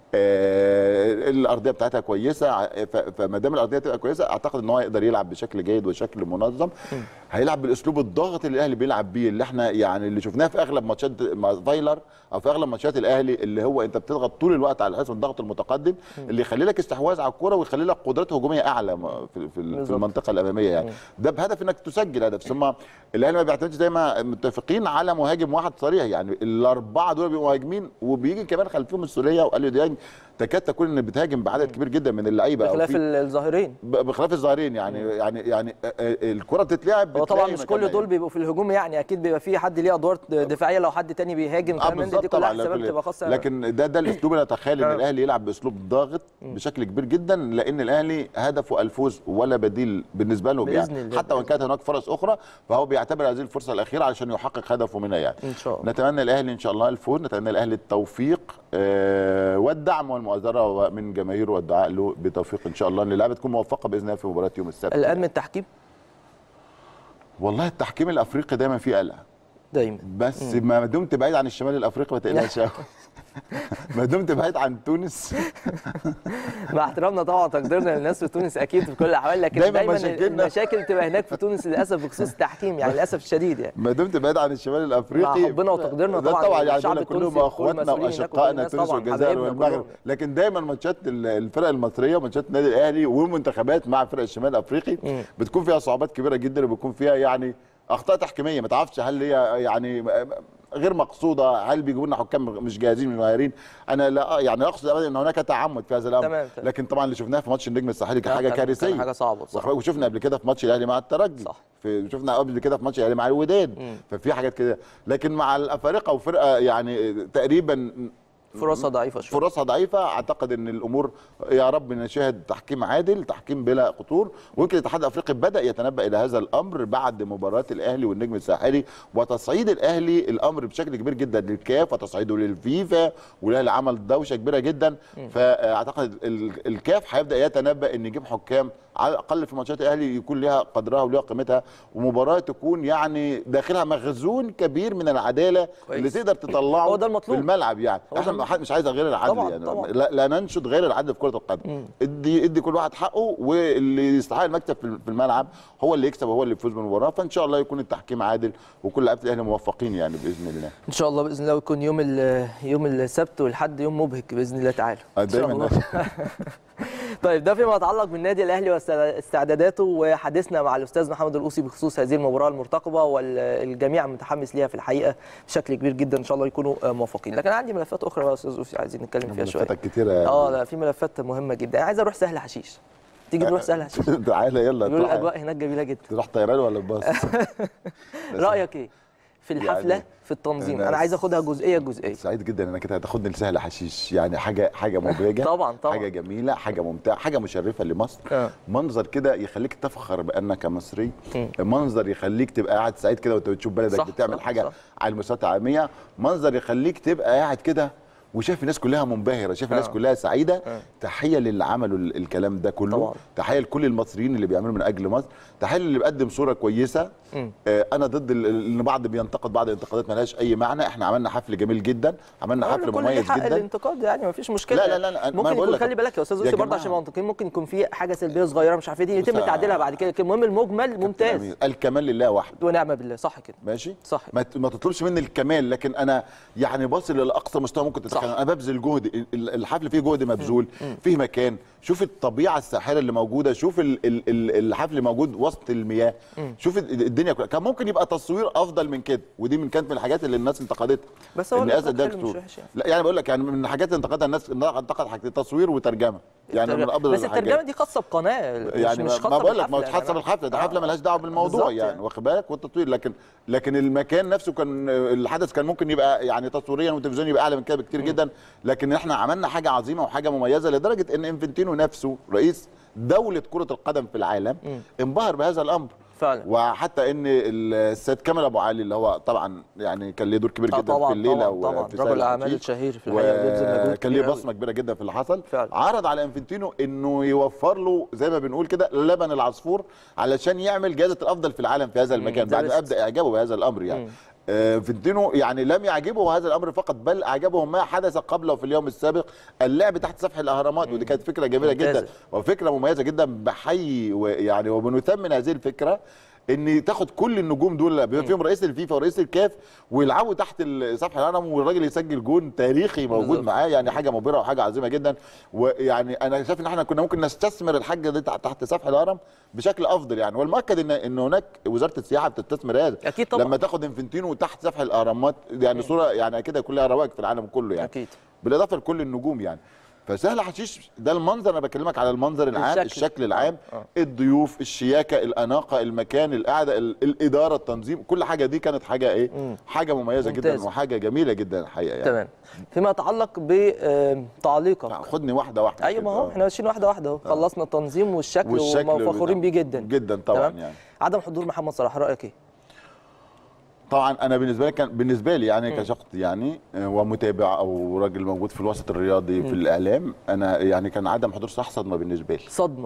الارضيه بتاعتها كويسه، فما دام الارضيه تبقى كويسه اعتقد ان هو يقدر يلعب بشكل جيد وشكل منظم. هيلعب بالاسلوب الضاغط اللي الاهلي بيلعب بيه، اللي احنا يعني اللي شفناه في اغلب ماتشات مع فايلر او في اغلب ماتشات الاهلي، اللي هو انت بتضغط طول الوقت على اساس الضغط المتقدم اللي يخلي لك استحواذ على الكره ويخلي لك قدرات هجوميه اعلى في المنطقه الاماميه. يعني ده بهدف انك تسجل هدف. ثم الاهلي ما بيعتمدش زي ما متفقين على مهاجم واحد صريح، يعني الاربعه دول بيبقوا مهاجمين وبيجي كمان خلفهم السوليه وقالوا ديانج، تكاد تكون ان بتهاجم بعدد كبير جدا من اللعيبه بخلاف الظاهرين. بخلاف الظاهرين يعني الكره بتتلعب. هو طبعا مش كل دول بيبقوا في الهجوم، يعني اكيد بيبقى في حد ليه ادوار دفاعيه لو حد تاني بيهاجم كمان. دي كلها حسابات بتبقى خاصه. لكن ده الاسلوب اللي اتخيل ان الاهلي يلعب باسلوب ضاغط بشكل كبير جدا، لان الاهلي هدفه الفوز ولا بديل بالنسبه لهم يعني. حتى وان كانت هناك فرص اخرى فهو بيعتبر هذه الفرصه الاخيره علشان يحقق هدفه منها يعني. ان شاء الله نتمنى الاهلي ان شاء الله الفوز، نتمنى الاهلي التوفيق والدعم والمؤازره من جماهيره والدعاء له بتوفيق ان شاء الله، ان اللعبه تكون موفقه باذن الله في مباراه يوم السبت. الان من التحكيم؟ والله التحكيم الافريقي دايما فيه قلق دايما، بس ما دمت بعيد عن الشمال الافريقي ما تقلقش قوي. ما دمت بعيد عن تونس. مع احترامنا طبعا وتقديرنا للناس في تونس اكيد في كل الاحوال، لكن دايما المشاكل تبقى هناك في تونس للاسف بخصوص التحكيم، يعني للاسف الشديد يعني. ما دمت بعيد عن الشمال الافريقي مع حبنا وتقديرنا طبعا يعني دول كلهم اخواتنا واشقائنا تونس والجزائر والمغرب، لكن دايما ماتشات الفرق المصريه وماتشات النادي الاهلي والمنتخبات مع فرق الشمال الافريقي بتكون فيها صعوبات كبيره جدا وبيكون فيها يعني اخطاء تحكيميه ما تعرفش هل هي يعني غير مقصوده، هل بيجيبوا لنا حكام مش جاهزين من المهارين. انا لا يعني اقصد ابدا ان هناك تعمد في هذا الامر. تمام. لكن طبعا اللي شفناه في ماتش النجم الساحلي كان حاجه كارثيه، حاجه صعبه بصراحه. وشفنا قبل كده في ماتش الاهلي مع الترجي، شفنا قبل كده في ماتش الاهلي مع الوداد. ففي حاجات كده، لكن مع الافارقه وفرقه يعني تقريبا فرصها ضعيفه شويه، فرصها ضعيفه. اعتقد ان الامور يا رب نشاهد تحكيم عادل، تحكيم بلا قطور. ويمكن الاتحاد الافريقي بدا يتنبأ الى هذا الامر بعد مباراه الاهلي والنجم الساحلي وتصعيد الاهلي الامر بشكل كبير جدا للكاف وتصعيده للفيفا، والاهلي عمل دوشه كبيره جدا. فاعتقد الكاف هيبدا يتنبأ ان يجيب حكام على الاقل في ماتشات الاهلي يكون لها قدرها ولها قيمتها، ومباراه تكون يعني داخلها مخزون كبير من العداله كويس. اللي تقدر تطلعه هو ده المطلوب في الملعب. يعني احنا مش عايز غير العدل طبعًا يعني طبعًا. لا ننشد غير العدل في كره القدم. ادي كل واحد حقه، واللي يستحق المكسب في الملعب هو اللي يكسب وهو اللي يفوز بالمباراه. فان شاء الله يكون التحكيم عادل وكل لعيبه الاهلي موفقين يعني باذن الله. ان شاء الله باذن الله، ويكون يوم السبت والحد يوم مبهج باذن الله تعالى. دايما. طيب ده فيما يتعلق بالنادي الاهلي واستعداداته وحديثنا مع الاستاذ محمد القوسي بخصوص هذه المباراه المرتقبه، والجميع متحمس ليها في الحقيقه بشكل كبير جدا. ان شاء الله يكونوا موفقين. لكن عندي ملفات اخرى يا استاذ قوسي عايزين نتكلم فيها شويه. ملفات كتيره. لا في ملفات مهمه جدا. عايز اروح سهل حشيش، تيجي نروح سهل حشيش؟ تعالى يلا. يقولوا الاجواء هناك جميله جدا. تروح طيران ولا باص؟ رايك ايه في الحفله يعني في التنظيم، انا عايز اخدها جزئيه. سعيد جدا انك انت هتاخدني لسهل حشيش، يعني حاجه مبهجه طبعا حاجه جميله، حاجه ممتعه، حاجه مشرفه لمصر. منظر كده يخليك تفخر بانك مصري، منظر يخليك تبقى قاعد سعيد كده وانت بتشوف بلدك بتعمل حاجه على المستوى العالميه، منظر يخليك تبقى قاعد كده وشايف الناس كلها منبهره، شايف الناس كلها سعيده. تحيه للي عملوا الكلام ده كله طبعا. تحيه لكل المصريين اللي بيعملوا من اجل مصر، تحيه للي بيقدم صوره كويسه. انا ضد ان بعض بينتقد بعض الانتقادات مالهاش اي معنى. احنا عملنا حفل جميل جدا، عملنا حفل مميز جدا. الانتقاد يعني مفيش مشكله. لا ممكن يكون، خلي بالك يا استاذ يوسف برضه عشان منطقيين، ممكن يكون في حاجه سلبيه صغيره مش عارف ايه دي يتم تعديلها بعد كده، لكن المهم المجمل ممتاز. الكمال لله وحده ونعم بالله. صح كده، ماشي صح. ما تطلبش مني الكمال، لكن انا يعني باصل لاقصى مستوى ممكن تتخيل. انا ببذل جهد، الحفل فيه جهد مبذول، فيه مكان، شوف الطبيعه الساحره اللي موجوده، شوف الحفل موجود وسط المياه، شوف الدنيا كلها. كان ممكن يبقى تصوير افضل من كده، ودي كانت من الحاجات اللي الناس انتقدتها. بس هو ده مش وحش يعني. لا يعني بقول لك، يعني من الحاجات اللي انتقدها الناس، انتقد حاجتين، تصوير وترجمه، يعني من ابرز بس الترجمه دي خاصه بقناه، يعني مش خاصه ما بقول لك ما خاصه بالحفله، ده حفله مالهاش دعوه بالموضوع يعني، واخد بالك، والتصوير. لكن المكان نفسه كان، الحدث كان ممكن يبقى يعني تصويريا وتلفزيونيا يبقى اعلى من كده بكتير جدا. لكن احنا عملنا حاجه عظيمه وحاجه مميزه، لدرجه ان انفنتينو نفسه رئيس دوله كره القدم في العالم انبهر بهذا الامر فعلا. وحتى ان السيد كامل ابو علي اللي هو طبعا يعني كان له دور كبير جدا في الليله، طبعا رجل الاعمال الشهير في الحقيقه، بيبذل مجهود كان ليه بصمه كبيره جدا في اللي حصل فعلا. عرض على انفنتينو انه يوفر له زي ما بنقول كده لبن العصفور علشان يعمل جائزه الافضل في العالم في هذا المكان، بعد ما ابدا اعجابه بهذا الامر يعني. انفنتينو يعني لم يعجبه هذا الامر فقط، بل اعجبه ما حدث قبله في اليوم السابق، اللعب تحت سفح الاهرامات، ودي كانت فكره جميله جدا وفكره مميزه جدا، بحيي يعني وبنثمن هذه الفكره، ان تاخد كل النجوم دول بما فيهم رئيس الفيفا ورئيس الكاف ويلعبوا تحت سفح الهرم، والراجل يسجل جون تاريخي موجود معاه، يعني حاجه مبهره وحاجه عظيمه جدا. ويعني انا شايف ان احنا كنا ممكن نستثمر الحاجه دي تحت سفح الهرم بشكل افضل يعني، والمؤكد ان هناك وزاره السياحه بتستثمر هذا اكيد طبعا. لما تاخد انفنتينو تحت سفح الاهرامات، يعني صوره يعني كده كلها رواج في العالم كله يعني اكيد، بالاضافه لكل النجوم يعني. فسهل حشيش ده المنظر، انا بكلمك على المنظر العام، الشكل العام، الضيوف، الشياكه، الاناقه، المكان، القعده، الاداره، التنظيم، كل حاجه دي كانت حاجه ايه؟ حاجه مميزه جدا وحاجه جميله جدا الحقيقه يعني. تمام. فيما يتعلق بتعليقك، خدني واحده واحده. ايوه، ما هو احنا ماشيين واحده واحده اهو. خلصنا التنظيم والشكل وفخورين بيه جدا جدا طبعا يعني. عدم حضور محمد صلاح، رايك ايه؟ طبعا انا بالنسبه لي يعني كشخص يعني ومتابع او راجل موجود في الوسط الرياضي في الاعلام، انا يعني كان عدم حضور صلاح صدمه بالنسبه لي. صدمه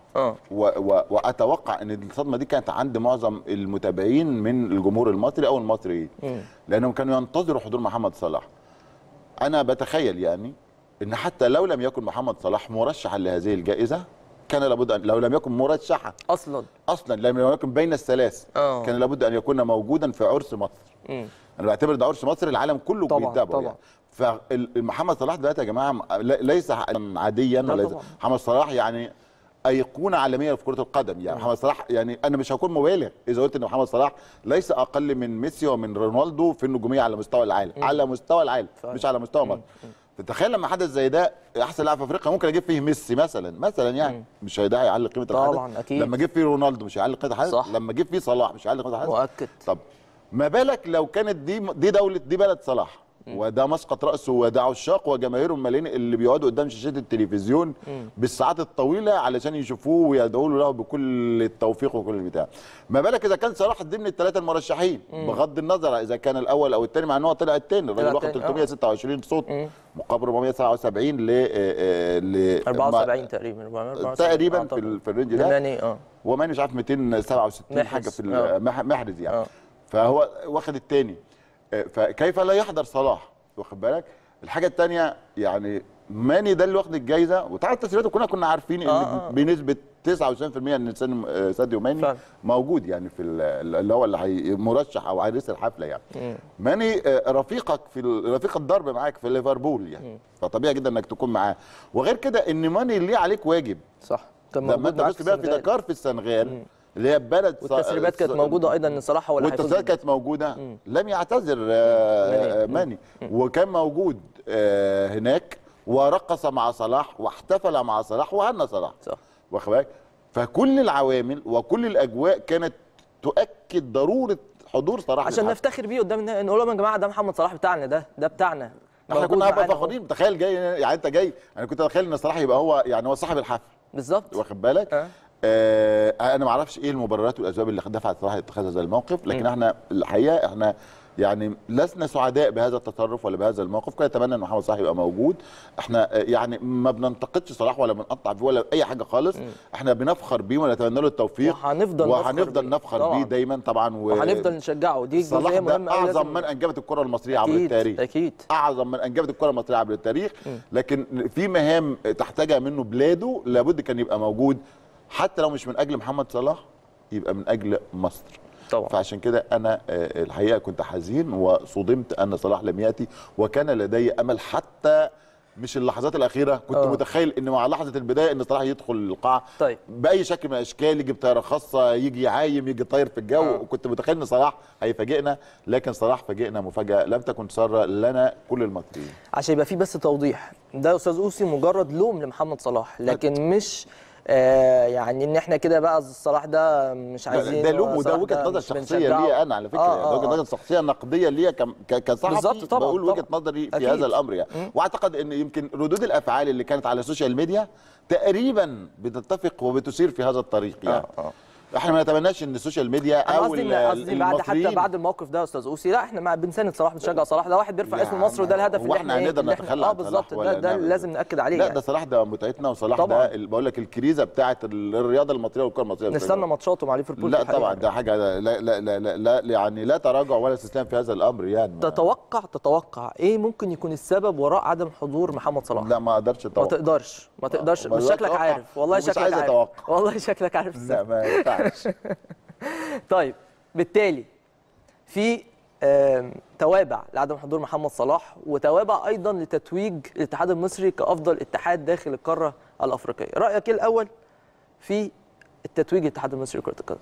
واتوقع ان الصدمه دي كانت عند معظم المتابعين من الجمهور المصري او المصريين، لانهم كانوا ينتظروا حضور محمد صلاح. انا بتخيل يعني ان حتى لو لم يكن محمد صلاح مرشحا لهذه الجائزه، كان لابد ان لو لم يكن مرشحا اصلا لم يكن بين الثلاث، كان لابد ان يكون موجودا في عرس مصر. انا بعتبر ده عرس مصر، العالم كله بيتابعه يعني. فمحمد صلاح دلوقتي يا جماعه ليس عاديا، وليس محمد صلاح يعني ايقونه عالميه في كره القدم يعني. محمد صلاح يعني انا مش هكون مبالغ اذا قلت ان محمد صلاح ليس اقل من ميسي ومن رونالدو في النجوميه على مستوى العالم، على مستوى العالم مش على مستوى مصر. تتخيل لما حدث زي ده احسن لاعب في افريقيا ممكن اجيب فيه ميسي مثلا يعني مش هيدا هيعلي قيمه الحدث طبعا اكيد. لما اجيب فيه رونالدو مش هيعلي قيمه الحدث، لما اجيب فيه صلاح مش هيعلي قيمه الحدث، مؤكد. طب ما بالك لو كانت دي دوله، دي بلد صلاح، وده مسقط راسه، وده عشاق وجماهير الملايين اللي بيقعدوا قدام شاشه التلفزيون بالساعات الطويله علشان يشوفوه ويدعوا له بكل التوفيق وكل البتاع. ما بالك اذا كان صلاح ضمن الثلاثه المرشحين، بغض النظر اذا كان الاول او الثاني، مع ان هو طلع الثاني، الراجل واخد 326 صوت مقابل 477 ل 74 تقريبا في الرينج ده. وماني مش عارف 267 حاجه في محرز يعني. فهو واخد الثاني، فكيف لا يحضر صلاح؟ واخد بالك؟ الحاجه الثانيه يعني ماني ده اللي واخد الجايزه، وتعالى التسريبات كنا عارفين ان بنسبه 99% ان ساديو ماني موجود يعني في اللي هو اللي مرشح او عريس الحفله يعني. ماني رفيق الضرب معاك في ليفربول يعني، فطبيعي جدا انك تكون معاه. وغير كده ان ماني ليه عليك واجب، صح، لما انت بص بقى في دكار في السنغال اللي هي بلد، والتسريبات كانت موجوده ايضا ان صلاح هو اللي هيفوز، والتسريبات كانت موجوده، لم يعتذر ماني، وكان موجود هناك ورقص مع صلاح واحتفل مع صلاح وهنى صلاح، صح، واخد بالك؟ فكل العوامل وكل الاجواء كانت تؤكد ضروره حضور صلاح عشان نفتخر بيه قدام الناس، نقول لهم يا جماعه ده محمد صلاح بتاعنا، ده بتاعنا. احنا كنا هنبقى فخورين. تخيل جاي يعني، انت جاي، انا كنت اتخيل ان صلاح يبقى هو يعني هو صاحب الحفل بالظبط، واخد بالك. انا ما اعرفش ايه المبررات والاسباب اللي دفعت صلاح اتخاذ هذا الموقف، لكن احنا الحقيقه احنا يعني لسنا سعداء بهذا التصرف ولا بهذا الموقف. كنا نتمنى ان محمد صلاح يبقى موجود. احنا يعني ما بننتقدش صلاح ولا بنقطع فيه ولا اي حاجه خالص، احنا بنفخر بيه ونتمنى له التوفيق، وهنفضل نفخر بيه دايما طبعا، وهنفضل نشجعه. دي صلاح ده اعظم من انجبت الكره المصريه عبر التاريخ، اكيد اعظم من انجبت الكره المصريه عبر التاريخ. لكن في مهام تحتاجها منه بلاده لابد كان يبقى موجود، حتى لو مش من اجل محمد صلاح يبقى من اجل مصر طبعا. فعشان كده انا الحقيقه كنت حزين وصدمت ان صلاح لم ياتي، وكان لدي امل حتى مش اللحظات الاخيره، كنت متخيل ان مع لحظه البدايه ان صلاح يدخل القاعه طيب باي شكل من الاشكال، يجي بطياره خاصه، يجي يعايم، يجي طاير في الجو. وكنت متخيل ان صلاح هيفاجئنا، لكن صلاح فاجئنا مفاجاه لم تكن ساره لنا كل المصريين. عشان يبقى في بس توضيح، ده يا استاذ اوسي مجرد لوم لمحمد صلاح، لكن مش يعني ان احنا كده بقى صلاح ده مش عايزين. ده لوم، وده وجهه نظر شخصيه ليا انا على فكره، ده وجهه نظر شخصيه نقديه ليا كصحفي، بقول وجهه نظري في هذا الامر يعني. واعتقد ان يمكن ردود الافعال اللي كانت على السوشيال ميديا تقريبا بتتفق وبتسير في هذا الطريق يعني. احنا ما نتمناش ان السوشيال ميديا او قصدي بعد حتى بعد الموقف ده يا استاذ اوسي، لا احنا مع بنساند صلاح، بنشجع صلاح، ده واحد بيرفع اسم مصر وده الهدف اللي احنا هنقدر نتخلى عن بالظبط، ده لازم ناكد عليه لا يعني. ده صلاح ده متعتنا، وصلاح ده بقول لك الكريزه بتاعه الرياضه المصريه والكره المصريه. نستنى ماتشاته مع ليفربول. لا طبعا ده حاجه لا لا لا لا, لا يعني لا تراجع ولا استسلام في هذا الامر يعني. تتوقع ايه ممكن يكون السبب وراء عدم حضور محمد صلاح؟ لا ما اقدرش اتوقع. ما تقدرش مش شكلك عارف، والله شكلك عارف، أتوقع. والله شكلك عارف لا ما ينفعش. طيب بالتالي في توابع لعدم حضور محمد صلاح، وتوابع ايضا لتتويج الاتحاد المصري كافضل اتحاد داخل القاره الافريقيه. رايك ايه الاول في التتويج الاتحاد المصري لكره القدم؟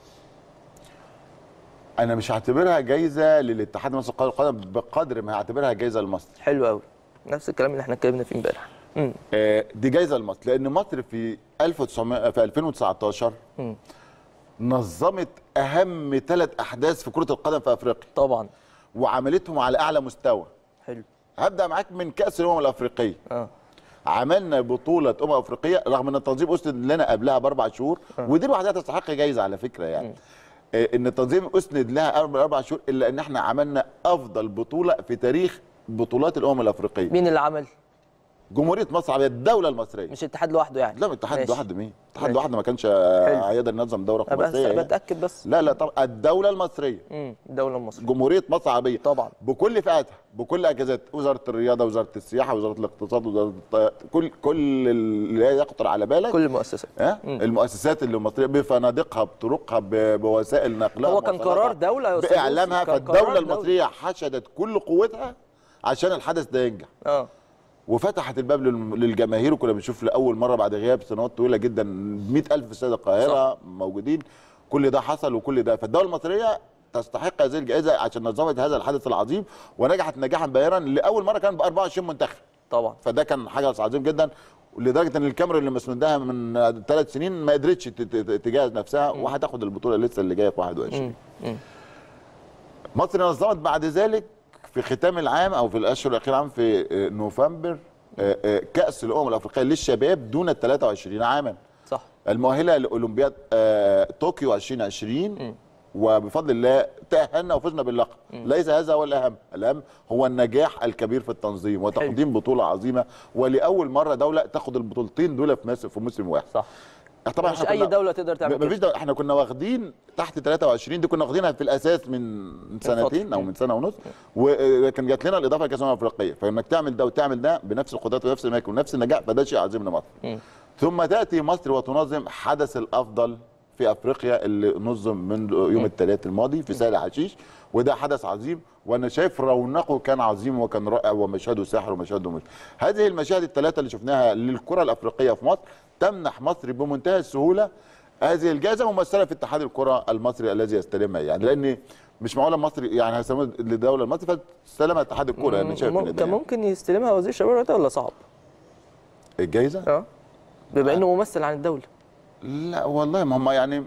انا مش هعتبرها جايزه للاتحاد المصري لكره القدم بقدر ما هعتبرها جايزه لمصر. حلو قوي، نفس الكلام اللي احنا اتكلمنا فيه امبارح. دي جايزه لمصر لان مصر في 2019 نظمت اهم 3 احداث في كره القدم في افريقيا طبعا، وعملتهم على اعلى مستوى. حلو. هبدا معاك من كاس الامم الافريقيه. عملنا بطوله افريقيه رغم ان التنظيم اسند لنا قبلها ب4 شهور، ودي لوحدها تستحق جايزه على فكره يعني. ان التنظيم اسند لها قبل 4 شهور، الا ان احنا عملنا افضل بطوله في تاريخ بطولات الامم الافريقيه. مين اللي عمل؟ جمهوريه مصر العربيه، الدوله المصريه، مش الاتحاد لوحده يعني. لا الاتحاد لوحده مين؟ الاتحاد لوحده ما كانش هيقدر ينظم دوره خماسيه يعني. بتاكد بس. لا طبعا الدوله المصريه. الدوله المصريه، جمهوريه مصر العربيه طبعا بكل فئاتها، بكل اجهزات، وزاره الرياضه، وزاره السياحه، وزاره الاقتصاد، وزاره كل اللي يخطر على بالك، كل المؤسسات المؤسسات اللي المصريه بفنادقها، بطرقها، بوسائل نقلها، هو كان قرار دوله يا استاذ، باعلامها. فالدوله المصريه حشدت كل قوتها عشان الحدث ده ينجح. وفتحت الباب للجماهير، وكنا بنشوف لاول مره بعد غياب سنوات طويله جدا 100,000 في استاد القاهره موجودين. كل ده حصل وكل ده، فالدوله المصريه تستحق هذه الجائزه عشان نظمت هذا الحدث العظيم، ونجحت نجاحا باهرا لاول مره كان ب 24 منتخب طبعا. فده كان حاجه عظيم جدا، لدرجه ان الكاميرا اللي مسندها من 3 سنين ما قدرتش تجهز نفسها، وهتاخد البطوله لسه اللي جايه في 21. مصر نظمت بعد ذلك في ختام العام او في الاشهر الاخيره عام في نوفمبر كاس الامم الافريقيه للشباب دون 23 عاما، صح، المؤهله لاولمبياد طوكيو 2020. وبفضل الله تاهلنا وفزنا باللقب. ليس هذا هو الاهم، الاهم هو النجاح الكبير في التنظيم وتقديم بطوله عظيمه، ولاول مره دوله تاخد البطولتين دول في موسم واحد. صح، طبعا مش اي دوله تقدر تعمل كده. مفيش دولة. احنا كنا واخدين تحت 23 دي، كنا واخدينها في الاساس من سنتين او من سنه ونص، وكان جات لنا الاضافه لكاس الامم الافريقيه، فانك تعمل ده وتعمل ده بنفس القدرات ونفس الاماكن ونفس النجاح، فده شيء عظيم لمصر. ثم تاتي مصر وتنظم حدث الافضل في افريقيا اللي نظم منذ يوم الثلاث الماضي في سهل حشيش، وده حدث عظيم، وانا شايف رونقه كان عظيم وكان رائع، ومشهده ساحر ومشهده مش. هذه المشاهد الثلاثه اللي شفناها للكره الافريقيه في مصر تمنح مصر بمنتهى السهوله هذه الجائزه، ممثله في اتحاد الكره المصري الذي يستلمها يعني، لان مش معقوله مصر يعني هيسلموها للدوله المصري فاستلمها اتحاد الكره. يعني شايف ان كان ممكن يستلمها وزير الشباب ولا صعب الجائزه؟ بما انه ممثل عن الدوله. لا والله ما هم يعني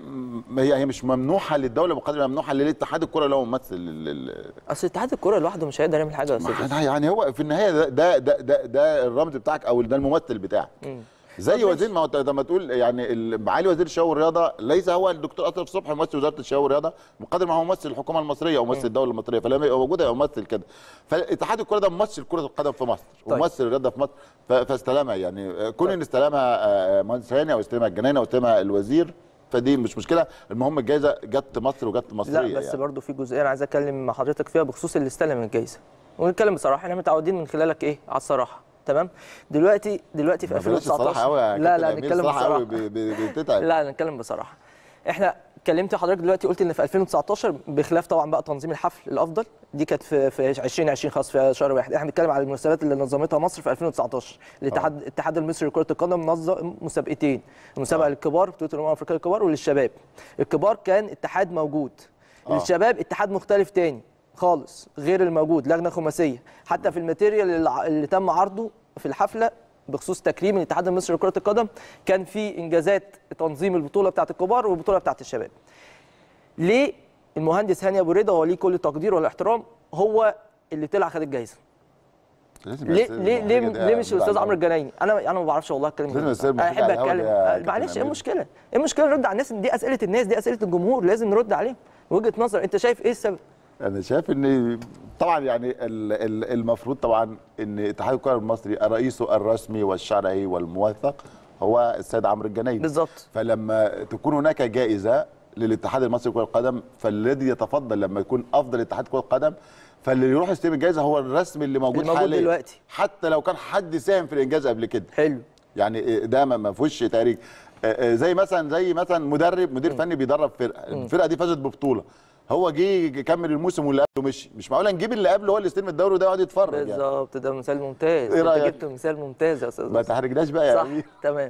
هي مش ممنوحه للدوله بقدر ما ممنوحه للاتحاد الكره اللي هو ممثل اصل اتحاد الكره لوحده مش هيقدر يعمل حاجه يا استاذ. يعني هو في النهايه ده الرمز بتاعك او ده الممثل بتاعك. زي وزير، ما هو لما تقول يعني معالي وزير الشباب والرياضه ليس هو الدكتور اشرف صبحي ممثل وزاره الشباب والرياضه بقدر ما هو ممثل الحكومه المصريه او ممثل الدوله المصريه، فلما يبقى موجود هيبقى ممثل كده. فاتحاد الكره ده ممثل كره القدم في مصر وممثل الرياضه في مصر، فاستلمها يعني كون ان استلمها مهندس هاني او استلمها الجنايني او استلمها الوزير فدي مش مشكله، المهم الجائزه جت مصر وجت مصريه. لا بس يعني برضو في جزئيه انا عايز اتكلم مع حضرتك فيها بخصوص اللي استلم الجائزه، ونتكلم بصراحه احنا متعودين من خلالك ايه على الصراحه. تمام. دلوقتي في 2019 لا نتكلم بصراحه. بتتعب. لا نتكلم بصراحه. احنا كلمت حضرتك دلوقتي قلت ان في 2019 بخلاف طبعا بقى تنظيم الحفل الافضل دي كانت في 2020 خلاص في شهر واحد. احنا بنتكلم على المناسبات اللي نظمتها مصر في 2019. الاتحاد المصري لكره القدم نظم مسابقتين، مسابقه للكبار بطوله الامم الافريقيه للكبار وللشباب. الكبار كان اتحاد موجود، للشباب اتحاد مختلف تاني خالص غير الموجود، لجنه خماسيه. حتى في الماتيريال اللي تم عرضه في الحفله بخصوص تكريم الاتحاد المصري لكره القدم كان في انجازات تنظيم البطوله بتاعه الكبار والبطوله بتاعه الشباب. ليه المهندس هاني ابو رضا هو ليه كل التقدير والاحترام هو اللي طلع خد الجائزه؟ ليه مش الاستاذ عمرو الجنايني؟ انا ما بعرفش والله اتكلم. انا احب اتكلم. معلش ايه المشكله؟ ايه المشكله نرد على الناس؟ دي اسئله الناس، دي اسئله الجمهور، لازم نرد عليهم. وجهه نظر انت شايف ايه السبب؟ انا شايف ان طبعا يعني المفروض طبعا ان اتحاد الكره المصري رئيسه الرسمي والشرعي والموثق هو السيد عمرو الجنايني بالظبط. فلما تكون هناك جائزه للاتحاد المصري لكره القدم فالذي يتفضل لما يكون افضل اتحاد كره القدم فاللي يروح يستلم الجائزه هو الرسمي اللي موجود حاليا دلوقتي، حتى لو كان حد ساهم في الانجاز قبل كده. حلو. يعني ده ما فيهوش تاريخ. زي مثلا مدير فني بيدرب فرقه، الفرقه دي فازت ببطوله، هو جه يكمل الموسم واللي قبله مشي، مش معقول نجيب اللي قبله هو اللي يستلم الدوري وده يقعد يتفرج. بالظبط يعني. ده مثال ممتاز. ايه رايك؟ انت جبت مثال ممتاز يا استاذ. ما تحرجناش بقى يا صح. تمام.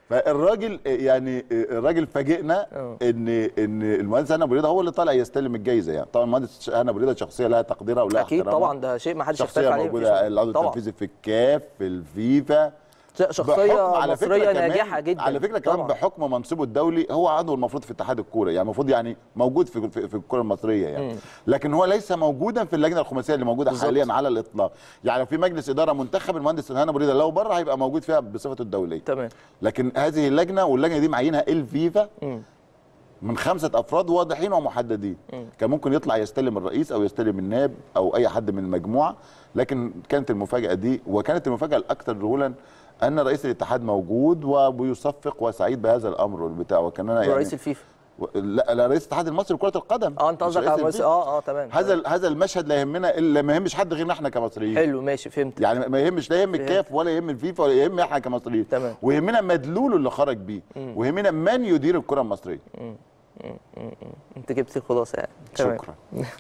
فالراجل فاجئنا ان المهندس هاني ابو رضا هو اللي طالع يستلم الجائزه. يعني طبعا المهندس هاني ابو رضا شخصيه لها تقديرها ولها اكيد احترامها. طبعا ده شيء ما حدش يختلف عليه. شخصيه موجوده العضو التنفيذي في الكاف في الفيفا، شخصيه مصريه ناجحه جدا. على فكره كمان بحكم منصبه الدولي هو عضو المفروض في اتحاد الكوره، يعني المفروض يعني موجود في الكوره المصريه يعني. لكن هو ليس موجودا في اللجنه الخماسيه اللي موجوده حاليا على الاطلاق. يعني في مجلس اداره منتخب المهندس هاني ابو رضا لو بره هيبقى موجود فيها بصفته الدوليه. تمام. لكن هذه اللجنه واللجنه دي معينها الفيفا من 5 افراد واضحين ومحددين. كان ممكن يطلع يستلم الرئيس او يستلم النائب او اي حد من المجموعه، لكن كانت المفاجاه دي، وكانت المفاجاه الاكثر ذهولا ان رئيس الاتحاد موجود وبيصفق وسعيد بهذا الامر بتاعه. وكان انا يعني رئيس الفيفا لا رئيس الاتحاد المصري لكره القدم. انت قصدك على رئيس تمام. هذا المشهد لا يهمنا الا ما يهمش حد غيرنا احنا كمصريين. حلو ماشي فهمت. يعني ما يهمش، لا يهم الكاف ولا يهم الفيفا ولا يهم احنا كمصريين. تمام. ويهمنا مدلوله اللي خرج بيه، ويهمنا من يدير الكره المصريه. انت جبت الخلاصه يعني. شكرا.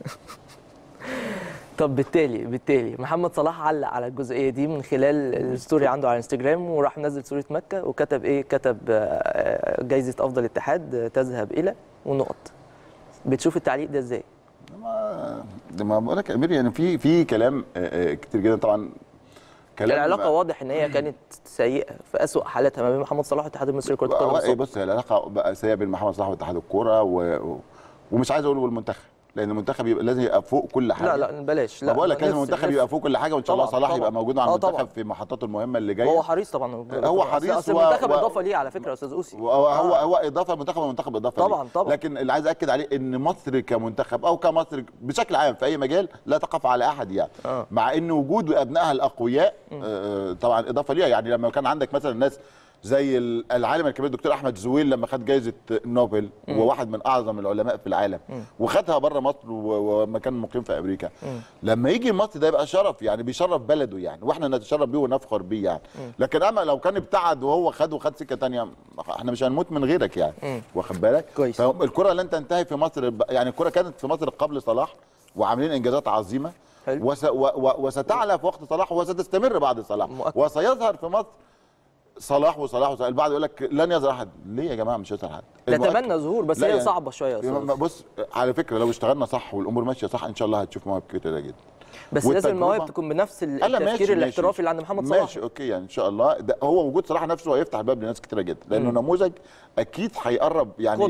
طب بالتالي محمد صلاح علق على الجزئيه دي من خلال الستوري عنده على انستجرام، وراح منزل صوره مكه وكتب ايه؟ كتب جايزه افضل اتحاد تذهب الى ونقط. بتشوف التعليق ده ازاي؟ ما بقول لك يا امير يعني في كلام كتير جدا طبعا. العلاقه واضح ان هي كانت سيئه في اسوء حالاتها ما بين محمد صلاح والاتحاد المصري لكره القدم. بص هي العلاقه بقى سيئه بين محمد صلاح واتحاد الكوره ومش عايز اقول والمنتخب، لان المنتخب يبقى لازم يبقى فوق كل حاجه. لا بلاش. لا بقول لك لازم المنتخب يبقى فوق كل حاجه، وان شاء الله صلاح يبقى موجود مع المنتخب في محطاته المهمه اللي جايه. هو حريص طبعا. هو حريص. اصل المنتخب اضافه ليه على فكره يا استاذ اوسي. هو اضافه المنتخب والمنتخب اضافه طبعا ليه. لكن اللي عايز اكد عليه ان مصر كمنتخب او كمصر بشكل عام في اي مجال لا تقف على احد يعني. مع ان وجود ابنائها الاقوياء طبعا اضافه ليها. يعني لما كان عندك مثلا ناس زي العالم الكبير الدكتور احمد زويل لما خد جائزه نوبل وهو واحد من اعظم العلماء في العالم وخدها بره مصر وما كان مقيم في امريكا. لما يجي مصر ده يبقى شرف، يعني بيشرف بلده يعني، واحنا نتشرف بيه ونفخر بيه يعني. لكن اما لو كان ابتعد وهو خد سكه ثانيه احنا مش هنموت من غيرك يعني. واخد بالك؟ كويس. فالكره لن تنتهي في مصر، يعني الكره كانت في مصر قبل صلاح وعاملين انجازات عظيمه. حلو. وستعلى في وقت صلاح وستستمر بعد صلاح. وسيظهر في مصر صلاح البعض يقول لك لن يظهر احد. ليه يا جماعه مش هيظهر حد؟ نتمنى ظهور بس هي يعني صعبه شويه يا استاذ. بص على فكره لو اشتغلنا صح والامور ماشيه صح ان شاء الله هتشوف مواهب كتيره جدا. بس لازم المواهب تكون بنفس التفكير الاحترافي اللي عند محمد صلاح. ماشي اوكي يعني ان شاء الله ده هو وجود صلاح نفسه هيفتح الباب لناس كتيره جدا، لانه نموذج اكيد هيقرب يعني قدوه.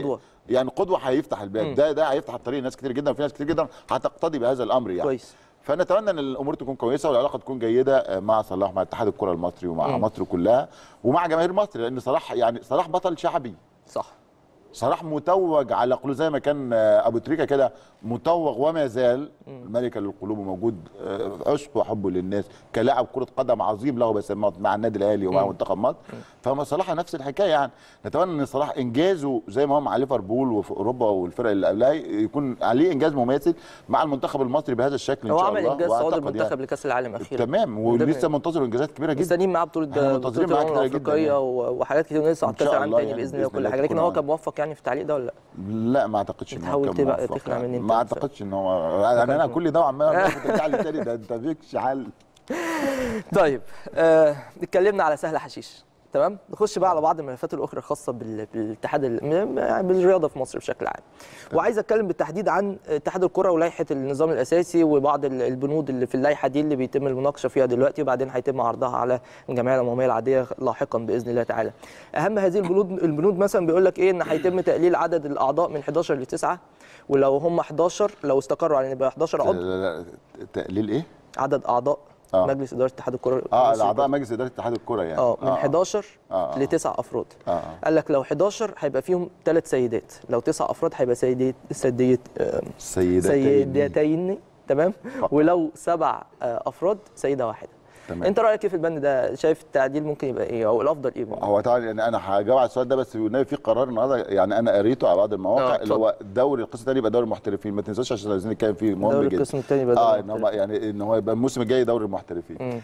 يعني قدوه هيفتح الباب. ده هيفتح الطريق لناس كتير جدا، وفي ناس كتير جدا هتقتدي بهذا الامر يعني. كويس. فنتمنى ان الامور تكون كويسه والعلاقه تكون جيده مع صلاح، مع اتحاد الكره المصري ومع مصر كلها ومع جماهير مصر، لان صلاح يعني صلاح بطل شعبي. صح. صلاح متوج على قلوب زي ما كان ابو تريكه كده متوج وما زال ملكا للقلوب، وموجود عشق وحبه للناس كلاعب كره قدم عظيم له بس مع النادي الاهلي ومع منتخب مصر. فما صلاح نفس الحكايه يعني. نتمنى ان صلاح انجازه زي ما هو مع ليفربول وفي اوروبا والفرق اللي قبلها يكون عليه انجاز مماثل مع المنتخب المصري بهذا الشكل ان شاء الله. هو عمل انجاز صعود المنتخب يعني لكاس العالم اخيرا. تمام، ولسه منتظر انجازات كبيره جدا. مستنيين معاه بطوله افريقيه وحاجات كتير ونصعد على كاس العالم تاني باذن الله وكل حاجه. لكن هو كان موفق يعني في التعليق ده ولا لا؟ لا ما اعتقدش ان هو كان موفق يعني. ما اعتقدش ان هو يعني انا كل ده عمال ترجع لي تاني، ده انت فيكش حل. طيب اتكلمنا على سهل حشيش، تمام. نخش بقى على بعض الملفات الاخرى الخاصه بالاتحاد بالرياضه في مصر بشكل عام. وعايز اتكلم بالتحديد عن اتحاد الكره ولائحه النظام الاساسي وبعض البنود اللي في اللائحه دي اللي بيتم المناقشه فيها دلوقتي، وبعدين هيتم عرضها على الجمعيه العموميه العاديه لاحقا باذن الله تعالى. اهم هذه البنود مثلا بيقول لك ايه؟ ان هيتم تقليل عدد الاعضاء من 11 ل 9، ولو هم 11 لو استقروا على ان يبقى 11 عضو. لا تقليل ايه؟ عدد اعضاء مجلس اداره اتحاد الكره. الاعضاء مجلس اداره اتحاد الكره يعني من 11 ل 9 افراد. قال لك لو 11 هيبقى فيهم 3 سيدات، لو 9 افراد هيبقى سيدتين تمام، ولو 7 افراد سيده واحده. تمام. انت رايك ايه في البند ده؟ شايف التعديل ممكن يبقى ايه او الافضل ايه؟ هو طبعا يعني انا هجاوب على السؤال ده، بس في قرار النهارده يعني انا قريته على بعض المواقع اللي هو دوري القسم الثاني يبقى دوري المحترفين. ما تنساش عشان عايزين نتكلم فيه، مهم جدا. دوري القسم الثاني يبقى ان هو يعني ان هو يبقى الموسم الجاي دوري المحترفين.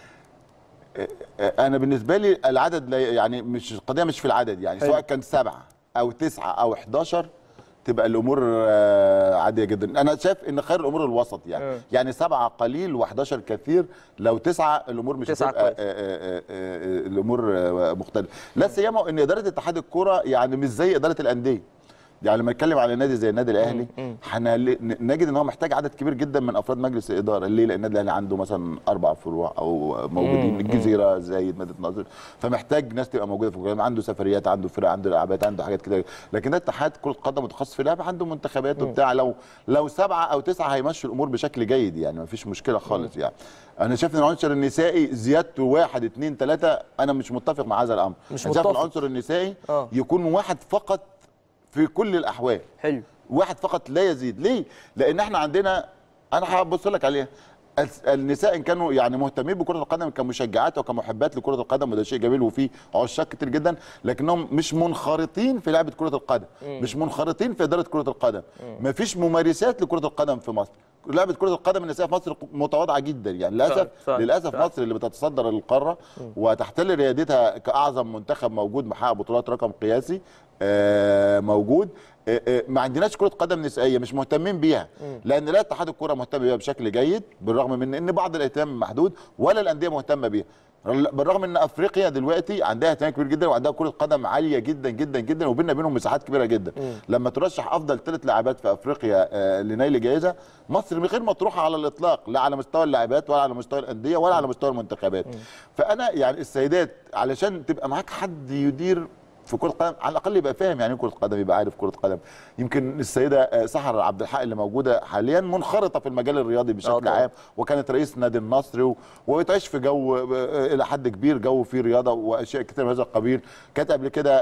انا بالنسبه لي العدد يعني مش القضيه مش في العدد يعني، سواء كان 7 أو 9 أو 11 تبقى الامور عاديه جدا. انا شايف ان خير الامور الوسط يعني. يعني 7 قليل و11 كثير، لو 9 الامور مش هتبقى الامور مختلفه. لا سيما ان اداره اتحاد الكوره يعني مش زي اداره الانديه. يعني لما نتكلم على نادي زي النادي الاهلي نجد ان هو محتاج عدد كبير جدا من افراد مجلس الاداره. ليه؟ لان النادي الاهلي عنده مثلا 4 فروع او موجودين الجزيره زايد مدينه نصر، فمحتاج ناس تبقى موجوده في الجامعه، عنده سفريات، عنده فرق، عنده لعبات، عنده حاجات كده. لكن ده اتحاد كره قدم متخصص في اللعبه، عنده منتخبات وبتاع. لو 7 أو 9 هيمشوا الامور بشكل جيد يعني، ما فيش مشكله خالص يعني. انا شايف ان العنصر النسائي زيادته 1 2 3 انا مش متفق مع هذا الامر. انا شايف العنصر النسائي يكون 1 فقط في كل الاحوال. حلو. 1 فقط لا يزيد. ليه؟ لان احنا عندنا، انا هبص لك عليها، النساء ان كانوا يعني مهتمين بكره القدم كمشجعات وكمحبات لكره القدم، وده شيء جميل وفيه عشاق كتير جدا، لكنهم مش منخرطين في لعبه كره القدم، مش منخرطين في اداره كره القدم، مفيش ممارسات لكره القدم في مصر. لعبه كره القدم النسائيه في مصر متواضعه جدا يعني. للاسف مصر اللي بتتصدر القاره وتحتل ريادتها كاعظم منتخب موجود محقق بطولات رقم قياسي موجود، ما عندناش كره قدم نسائيه، مش مهتمين بيها، لان لا اتحاد الكره مهتم بيها بشكل جيد بالرغم من ان بعض الاهتمام محدود، ولا الانديه مهتمه بيها، بالرغم ان افريقيا دلوقتي عندها اهتمام كبير جدا وعندها كره قدم عاليه جدا جدا جدا، وبينهم مساحات كبيره جدا. لما ترشح افضل 3 لاعبات في افريقيا لنيل جائزه، مصر غير مطروحه على الاطلاق، لا على مستوى اللاعبات ولا على مستوى الانديه ولا على مستوى المنتخبات. فانا يعني السيدات علشان تبقى معاك حد يدير في كره القدم على الاقل يبقى فاهم يعني ايه كره قدم، يبقى عارف كره قدم. يمكن السيده سحر عبد الحق اللي موجوده حاليا منخرطه في المجال الرياضي بشكل عام، وكانت رئيس نادي النصر وتعيش في جو الى حد كبير، جو فيه رياضه واشياء كتير من هذا القبيل. كانت قبل كده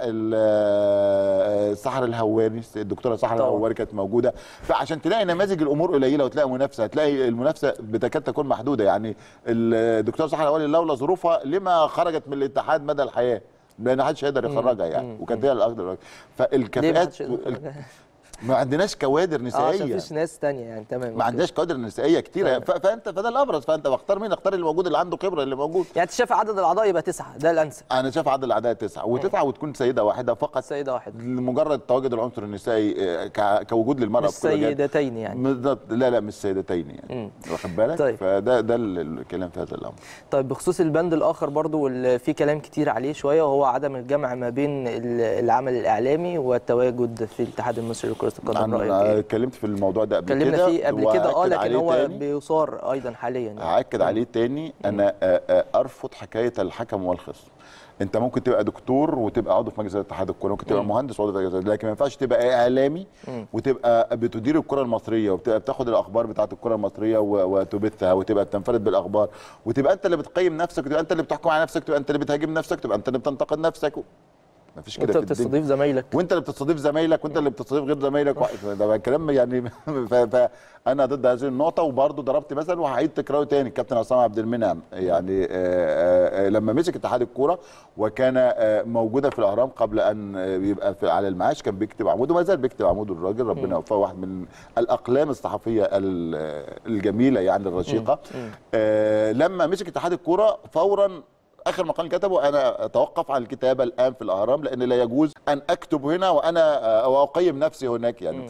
سحر الهواري، الدكتوره سحر الهواري كانت موجوده. فعشان تلاقي نماذج الامور قليله وتلاقي منافسه، هتلاقي المنافسه بتكاد تكون محدوده يعني. الدكتوره سحر الهواري لولا ظروفها لما خرجت من الاتحاد مدى الحياه، لان ما حدش هيقدر يخرجها يعني، وكانت هي الاقدر. فالكفاءات ما عندناش كوادر نسائيه، مفيش ناس ثانيه يعني. تمام، ما عندناش كوادر نسائيه كتيره. فده الابرز، فانت بختار مين؟ اختار اللي موجود، اللي عنده خبره، اللي موجود. يعني انت شايف عدد الاعضاء يبقى 9، ده الانسب؟ انا شايف عدد الاعضاء 9 وتكون سيده واحده فقط، سيده واحده لمجرد تواجد العنصر النسائي كوجود للمراه في كل مجال. سيدتين يعني؟ لا مش سيدتين يعني. واخد بالك؟ طيب. فده الكلام في هذا الامر. طيب بخصوص البند الاخر برضو واللي في كلام كتير عليه شويه، وهو عدم الجمع ما بين العمل الاعلامي والتواجد في الاتحاد المصري لكره القدم. رايك ايه؟ اتكلمت في الموضوع ده اتكلمنا فيه قبل كده لكن هو بيثار ايضا حاليا يعني. هاكد عليه تاني. انا ارفض حكايه الحكم والخصم. انت ممكن تبقى دكتور وتبقى عضو في مجلس اتحاد الكوره، ممكن تبقى مهندس وعضو في مجلس الاتحاد، لكن ما ينفعش تبقى اعلامي وتبقى بتدير الكره المصريه وبتبقى بتاخد الاخبار بتاعه الكره المصريه وتبثها وتبقى بتنفرد بالاخبار وتبقى انت اللي بتقيم نفسك وتبقى انت اللي بتحكم على نفسك وتبقى انت اللي بتهاجم نفسك وتبقى انت اللي بتنتقد نفسك. ما فيش كده وانت بتستضيف زمايلك، وانت اللي بتستضيف زمايلك وانت اللي بتستضيف غير زمايلك. ده كلام يعني فانا ضد هذه النقطه. وبرضه ضربت مثل وهعيد تكراره تاني، الكابتن عصام عبد المنعم يعني لما مسك اتحاد الكوره وكان موجوده في الاهرام قبل ان يبقى على المعاش، كان بيكتب عمود وما زال بيكتب عمود. الراجل ربنا يوفقه، واحد من الاقلام الصحفيه الجميله يعني الرشيقه. لما مسك اتحاد الكوره فورا اخر مقال كتبه: انا اتوقف عن الكتابه الان في الاهرام لان لا يجوز ان اكتب هنا وانا اقيم نفسي هناك يعني.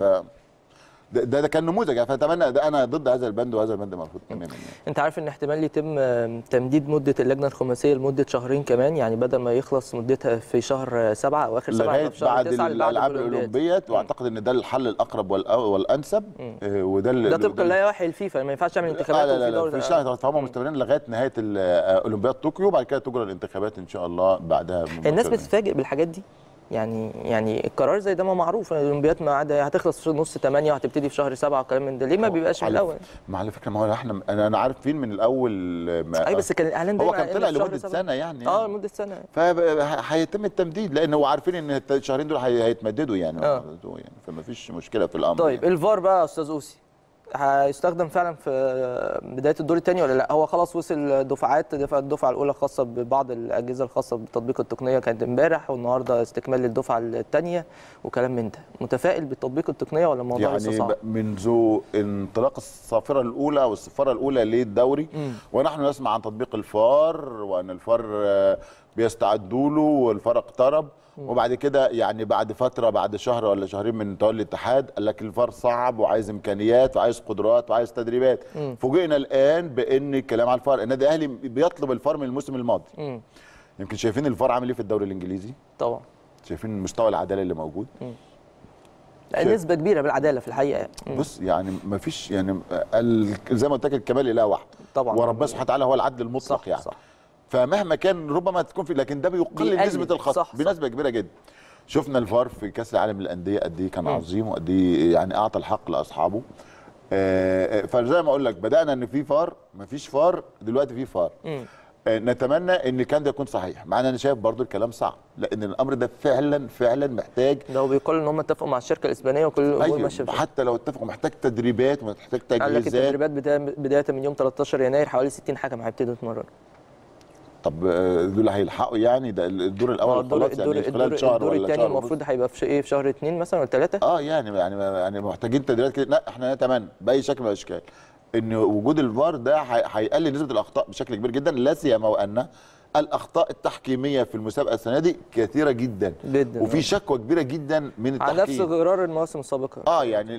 ده كان نموذج يعني. فاتمنى ده، انا ضد هذا البند وهذا البند مرفوض تماما يعني. انت عارف ان احتمال يتم تمديد مده اللجنه الخماسيه لمده شهرين كمان، يعني بدل ما يخلص مدتها في شهر 7 او اخر 7 لغايه بعد 9 الالعاب الاولمبياد. واعتقد ان ده الحل الاقرب والانسب. ده طبقا لوائح الفيفا، ما ينفعش تعمل انتخابات في دوري. في شهر فهم مستمرين لغايه نهايه اولمبياد طوكيو، وبعد كده تجرى الانتخابات ان شاء الله بعدها. الناس بتتفاجئ بالحاجات دي يعني القرار زي ده ما معروف ان الاولمبياد هتخلص في نص 8 وهتبتدي في شهر 7 وكلام من ده، ليه ما بيبقاش من الاول؟ ما على فكره، ما هو احنا انا عارفين من الاول. اي بس كان الاعلان هو كان طلع لمده سنه يعني. لمده سنه، فهيتم التمديد لان هو عارفين ان الشهرين دول هيتمددوا يعني. فما فيش مشكله في الامر. طيب يعني. الفار بقى يا استاذ اوسي هيستخدم فعلا في بدايه الدور الثاني ولا لا؟ هو خلاص وصل دفعات، الدفعه الاولى خاصه ببعض الاجهزه الخاصه بالتطبيق التقنيه كانت امبارح، والنهارده استكمال للدفعه الثانيه وكلام من ده. متفائل بالتطبيق التقنيه ولا الموضوع يعني لسه صعب؟ منذ انطلاق الصافره الاولى او الصفاره الاولى للدوري ونحن نسمع عن تطبيق الفار وان الفار بيستعدوا له والفار اقترب. وبعد كده يعني بعد فتره، بعد شهر ولا شهرين من تولي الاتحاد، قال لك الفار صعب وعايز امكانيات وعايز قدرات وعايز تدريبات. فوجئنا الان بان الكلام على الفار، النادي الاهلي بيطلب الفار من الموسم الماضي. يمكن شايفين الفار عامل ايه في الدوري الانجليزي؟ طبعا شايفين مستوى العداله اللي موجود. نسبه كبيره بالعداله في الحقيقه يعني. بص يعني ما فيش يعني زي ما قلت لك الكمال اله واحد طبعا، وربنا سبحانه وتعالى هو العدل المطلق. صح يعني صح. فمهما كان ربما تكون في، لكن ده بيقلل نسبه الخطا بنسبه كبيره جدا. شفنا الفار في كاس العالم للانديه قد ايه كان عظيم وقد ايه يعني اعطى الحق لاصحابه. فزي ما اقول لك بدانا ان في فار، ما فيش فار، دلوقتي في فار. نتمنى ان كان ده يكون صحيح، مع ان انا شايف برضو الكلام صعب لان الامر ده فعلا محتاج. لو بيقول ان هم اتفقوا مع الشركه الاسبانيه وكل الامور ماشيه. حتى لو اتفقوا محتاج تدريبات ومحتاج تجهيزات. قال لك التدريبات بدايه من يوم 13 يناير حوالي 60 حكم هيبتدوا يتمرنوا. طب دول هيلحقوا يعني؟ ده الدور الاول خلاص يعني خلال شهر ولا شهر. الدور الثاني المفروض هيبقى في ايه، في شهر 2 مثلا ولا 3. يعني محتاجين تدريبات كده. لا احنا نتمنى باي شكل من الاشكال ان وجود الفار ده هيقلل نسبه الاخطاء بشكل كبير جدا، لا سيما وان الاخطاء التحكيميه في المسابقه السنه دي كثيره جدا وفي شكوى كبيره جدا من التحكيم على نفس غرار المواسم السابقه. يعني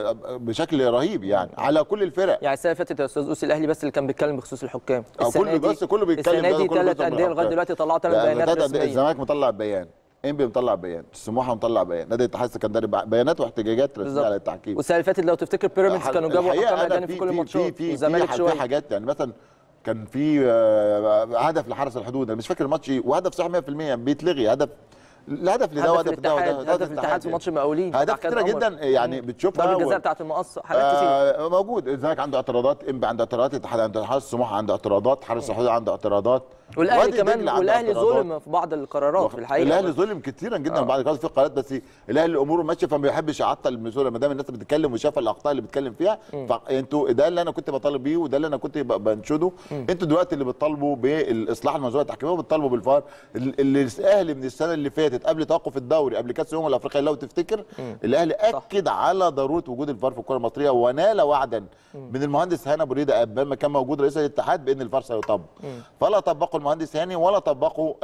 بشكل رهيب يعني على كل الفرق. يعني السنه اللي فاتت يا استاذ اوسي الاهلي بس اللي كان بيتكلم بخصوص الحكام. كله بيتكلم. السنه دي 3 انديه لغايه دلوقتي طلعوا 3 بيانات رسميه. الزمالك مطلع بيان، انبي مطلع بيان، سموحه مطلع بيان، نادي الاتحاد السكندري بيانات واحتجاجات رسميه على التحكيم. والسنه اللي فاتت لو تفتكر بيراميدز كانوا جابوا حكام اجانب في كل الماتشات. الزمالك في حاجات يعني مثلا كان في هدف لحرس الحدود، انا مش فاكر الماتش ايه، وهدف صح 100% بيتلغي. الهدف لده وهدف ده هدف الاتحاد في ماتش المقاولين. هدف كتيره جدا يعني بتشوفها. ضربه الجزاء بتاعت المقص، حاجات كتير موجود. الزمالك عنده اعتراضات، انبي عنده اعتراضات، الاتحاد عنده اعتراضات، سموحه عنده اعتراضات، حرس الحدود عنده اعتراضات، والاهلي كمان. والاهلي ظلم في بعض القرارات في الحقيقه. الاهلي ظلم كثيرا جدا في بعض القرارات، في قرارات بس الاهلي اموره ماشيه فما بيحبش يعطل المسؤول ما دام الناس بتتكلم وشاف الاخطاء اللي بيتكلم فيها. فانتوا ده اللي انا كنت بطالب بيه وده اللي انا كنت بنشده. انتوا دلوقتي اللي بتطالبوا بالاصلاح المنظومه التحكيميه وبتطالبوا بالفار اللي الاهلي من السنه اللي فاتت قبل توقف الدوري قبل كاس الامم الافريقيه لو تفتكر الاهلي اكد على ضروره وجود الفار في الكره المصريه ونال وعدا من المهندس هاني ابو ريده لما كان موجود رئيس الاتحاد بان الفار سيطبق. فلا طبقوا المهندس هاني ولا طبقوا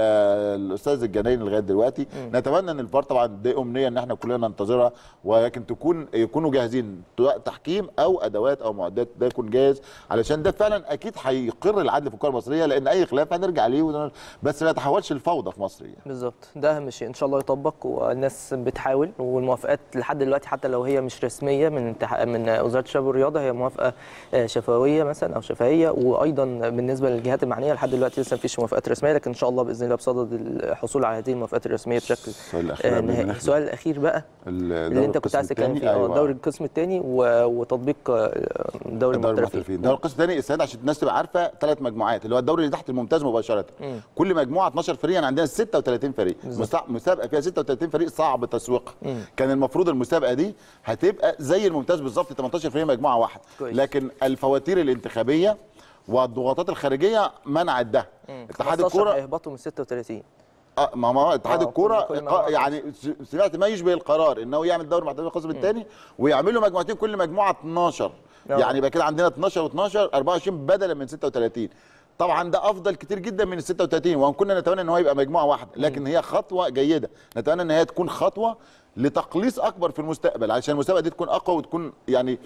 الاستاذ الجنايني لغايه دلوقتي. نتمنى ان الفار طبعا دي امنيه ان احنا كلنا ننتظرها، ولكن يكونوا جاهزين تحكيم او ادوات او معدات، ده يكون جاهز علشان ده فعلا اكيد هيقر العدل في الكره المصريه، لان اي خلاف هنرجع ليه بس ما يتحولش لفوضى في مصر يعني. بالظبط، ده اهم شيء. ان شاء الله يطبق والناس بتحاول، والموافقات لحد دلوقتي حتى لو هي مش رسميه من وزاره الشباب والرياضه هي موافقه شفويه مثلا او شفهيه، وايضا بالنسبه للجهات المعنيه لحد دلوقتي دلوقتي لسه مفيش موافقات رسميه، لكن ان شاء الله باذن الله بصدد الحصول على هذه الموافقات الرسميه بشكل نهائي. السؤال الاخير بقى اللي انت كنت عايز تتكلم فيه، دوري القسم الثاني وتطبيق دوري المحترفين. دوري القسم الثاني السنه عشان الناس تبقى عارفه 3 مجموعات، اللي هو الدوري اللي تحت الممتاز مباشره. كل مجموعه 12 فريق، يعني عندنا 36 فريق، مسابقه فيها 36 فريق صعب تسويقها. كان المفروض المسابقه دي هتبقى زي الممتاز بالظبط، 18 فريق مجموعه واحده، لكن الفواتير الانتخابيه والضغوطات الخارجيه منعت ده. اتحاد الكوره هيهبطوا من 36. ما اتحاد الكوره يعني سمعت ما يشبه القرار انه يعمل دوري محترفين القسم الثاني ويعملوا مجموعتين، كل مجموعه 12 يعني يبقى كده عندنا 12 و12 24 بدلا من 36. طبعا ده افضل كتير جدا من ال 36، وان كنا نتمنى ان هو يبقى مجموعه واحده، لكن هي خطوه جيده، نتمنى ان هي تكون خطوه لتقليص اكبر في المستقبل عشان المسابقه دي تكون اقوى وتكون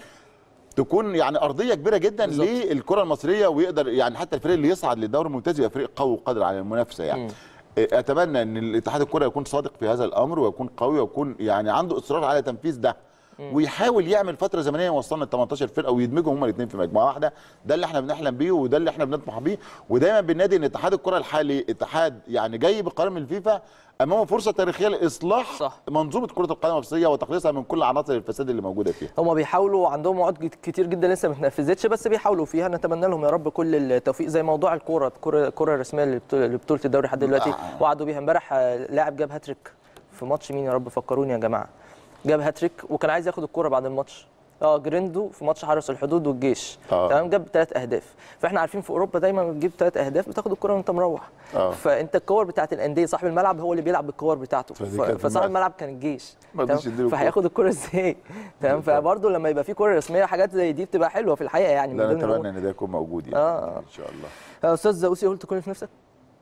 يعني ارضيه كبيره جدا للكره المصريه، ويقدر يعني حتى الفريق اللي يصعد للدوري الممتاز يبقى فريق قوي وقادر على المنافسه يعني. اتمنى ان الاتحاد الكره يكون صادق في هذا الامر ويكون قوي ويكون يعني عنده اصرار على تنفيذ ده، ويحاول يعمل فتره زمنيه يوصلنا ل 18 فرقه ويدمجهم هما الاثنين في مجموعه واحده. ده اللي احنا بنحلم بيه وده اللي احنا بنطمح بيه، ودايما بننادي ان اتحاد الكره الحالي اتحاد يعني جاي بقرار من الفيفا امامه فرصه تاريخيه لاصلاح منظومه كره القدم المصريه وتخليصها من كل عناصر الفساد اللي موجوده فيها. هم بيحاولوا، عندهم وعود كتير جدا لسه ما اتنفذتش، بس بيحاولوا فيها. نتمنى لهم يا رب كل التوفيق. زي موضوع الكره الرسميه لبطوله الدوري لحد دلوقتي وعدوا بيها. امبارح لاعب جاب هاتريك في ماتش مين يا رب فكروني يا جماعه، جاب هاتريك وكان عايز ياخد الكره بعد الماتش. جريندو في ماتش حرس الحدود والجيش. تمام، جاب 3 اهداف. فاحنا عارفين في اوروبا دايما بتجيب 3 اهداف بتاخد الكره وانت مروح. فانت الكور بتاعت الانديه صاحب الملعب هو اللي بيلعب بالكور بتاعته، فصاحب الملعب كان الجيش. فهياخد الكره ازاي؟ تمام، فبرضه لما يبقى في كره رسميه حاجات زي دي بتبقى حلوه في الحقيقه يعني. لا نتمنى ان ده يكون موجود يعني ان شاء الله. استاذ اوسي قلت كل في نفسك.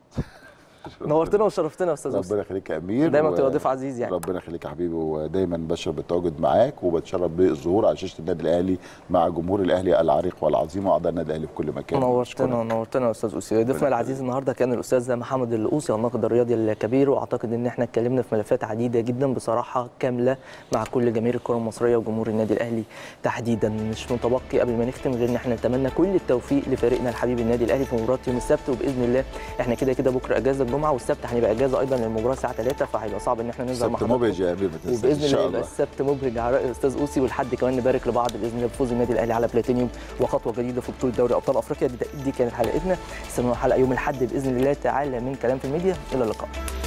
نورتنا وشرفتنا يا استاذ اوسي. ربنا يخليك يا امير، دايما بتبقى ضيف عزيز يعني. ربنا يخليك يا حبيبي، ودايما بشرف بالتواجد معاك وبتشرف بالظهور على شاشه النادي الاهلي مع جمهور الاهلي العريق والعظيم واعضاء النادي الاهلي في كل مكان. نورتنا يا استاذ اوسي. ضيفنا العزيز النهارده كان الاستاذ محمد الاوسي الناقد الرياضي الكبير، واعتقد ان احنا اتكلمنا في ملفات عديده جدا بصراحه كامله مع كل جماهير الكره المصريه وجمهور النادي الاهلي تحديدا. مش متبقي قبل ما نختم غير ان احنا نتمنى كل التوفيق لفريقنا الحبيب النادي الاهلي في مباراه يوم السبت، وباذن الله احنا كده بكره اجازه الجمعه والسبت هنبقى اجازه ايضا للمباراه الساعه 3، فهيبقى صعب ان احنا ننزل مع حضرتك. مبهج يا امير، وباذن الله يبقى السبت مبهج على الاستاذ اوسي، والحد كمان نبارك لبعض باذن الله بفوز النادي الاهلي على بلاتينيوم وخطوه جديده في بطوله دوري ابطال افريقيا. دي كانت حلقتنا. استنونا حلقه يوم الاحد باذن الله تعالى من كلام في الميديا. الى اللقاء.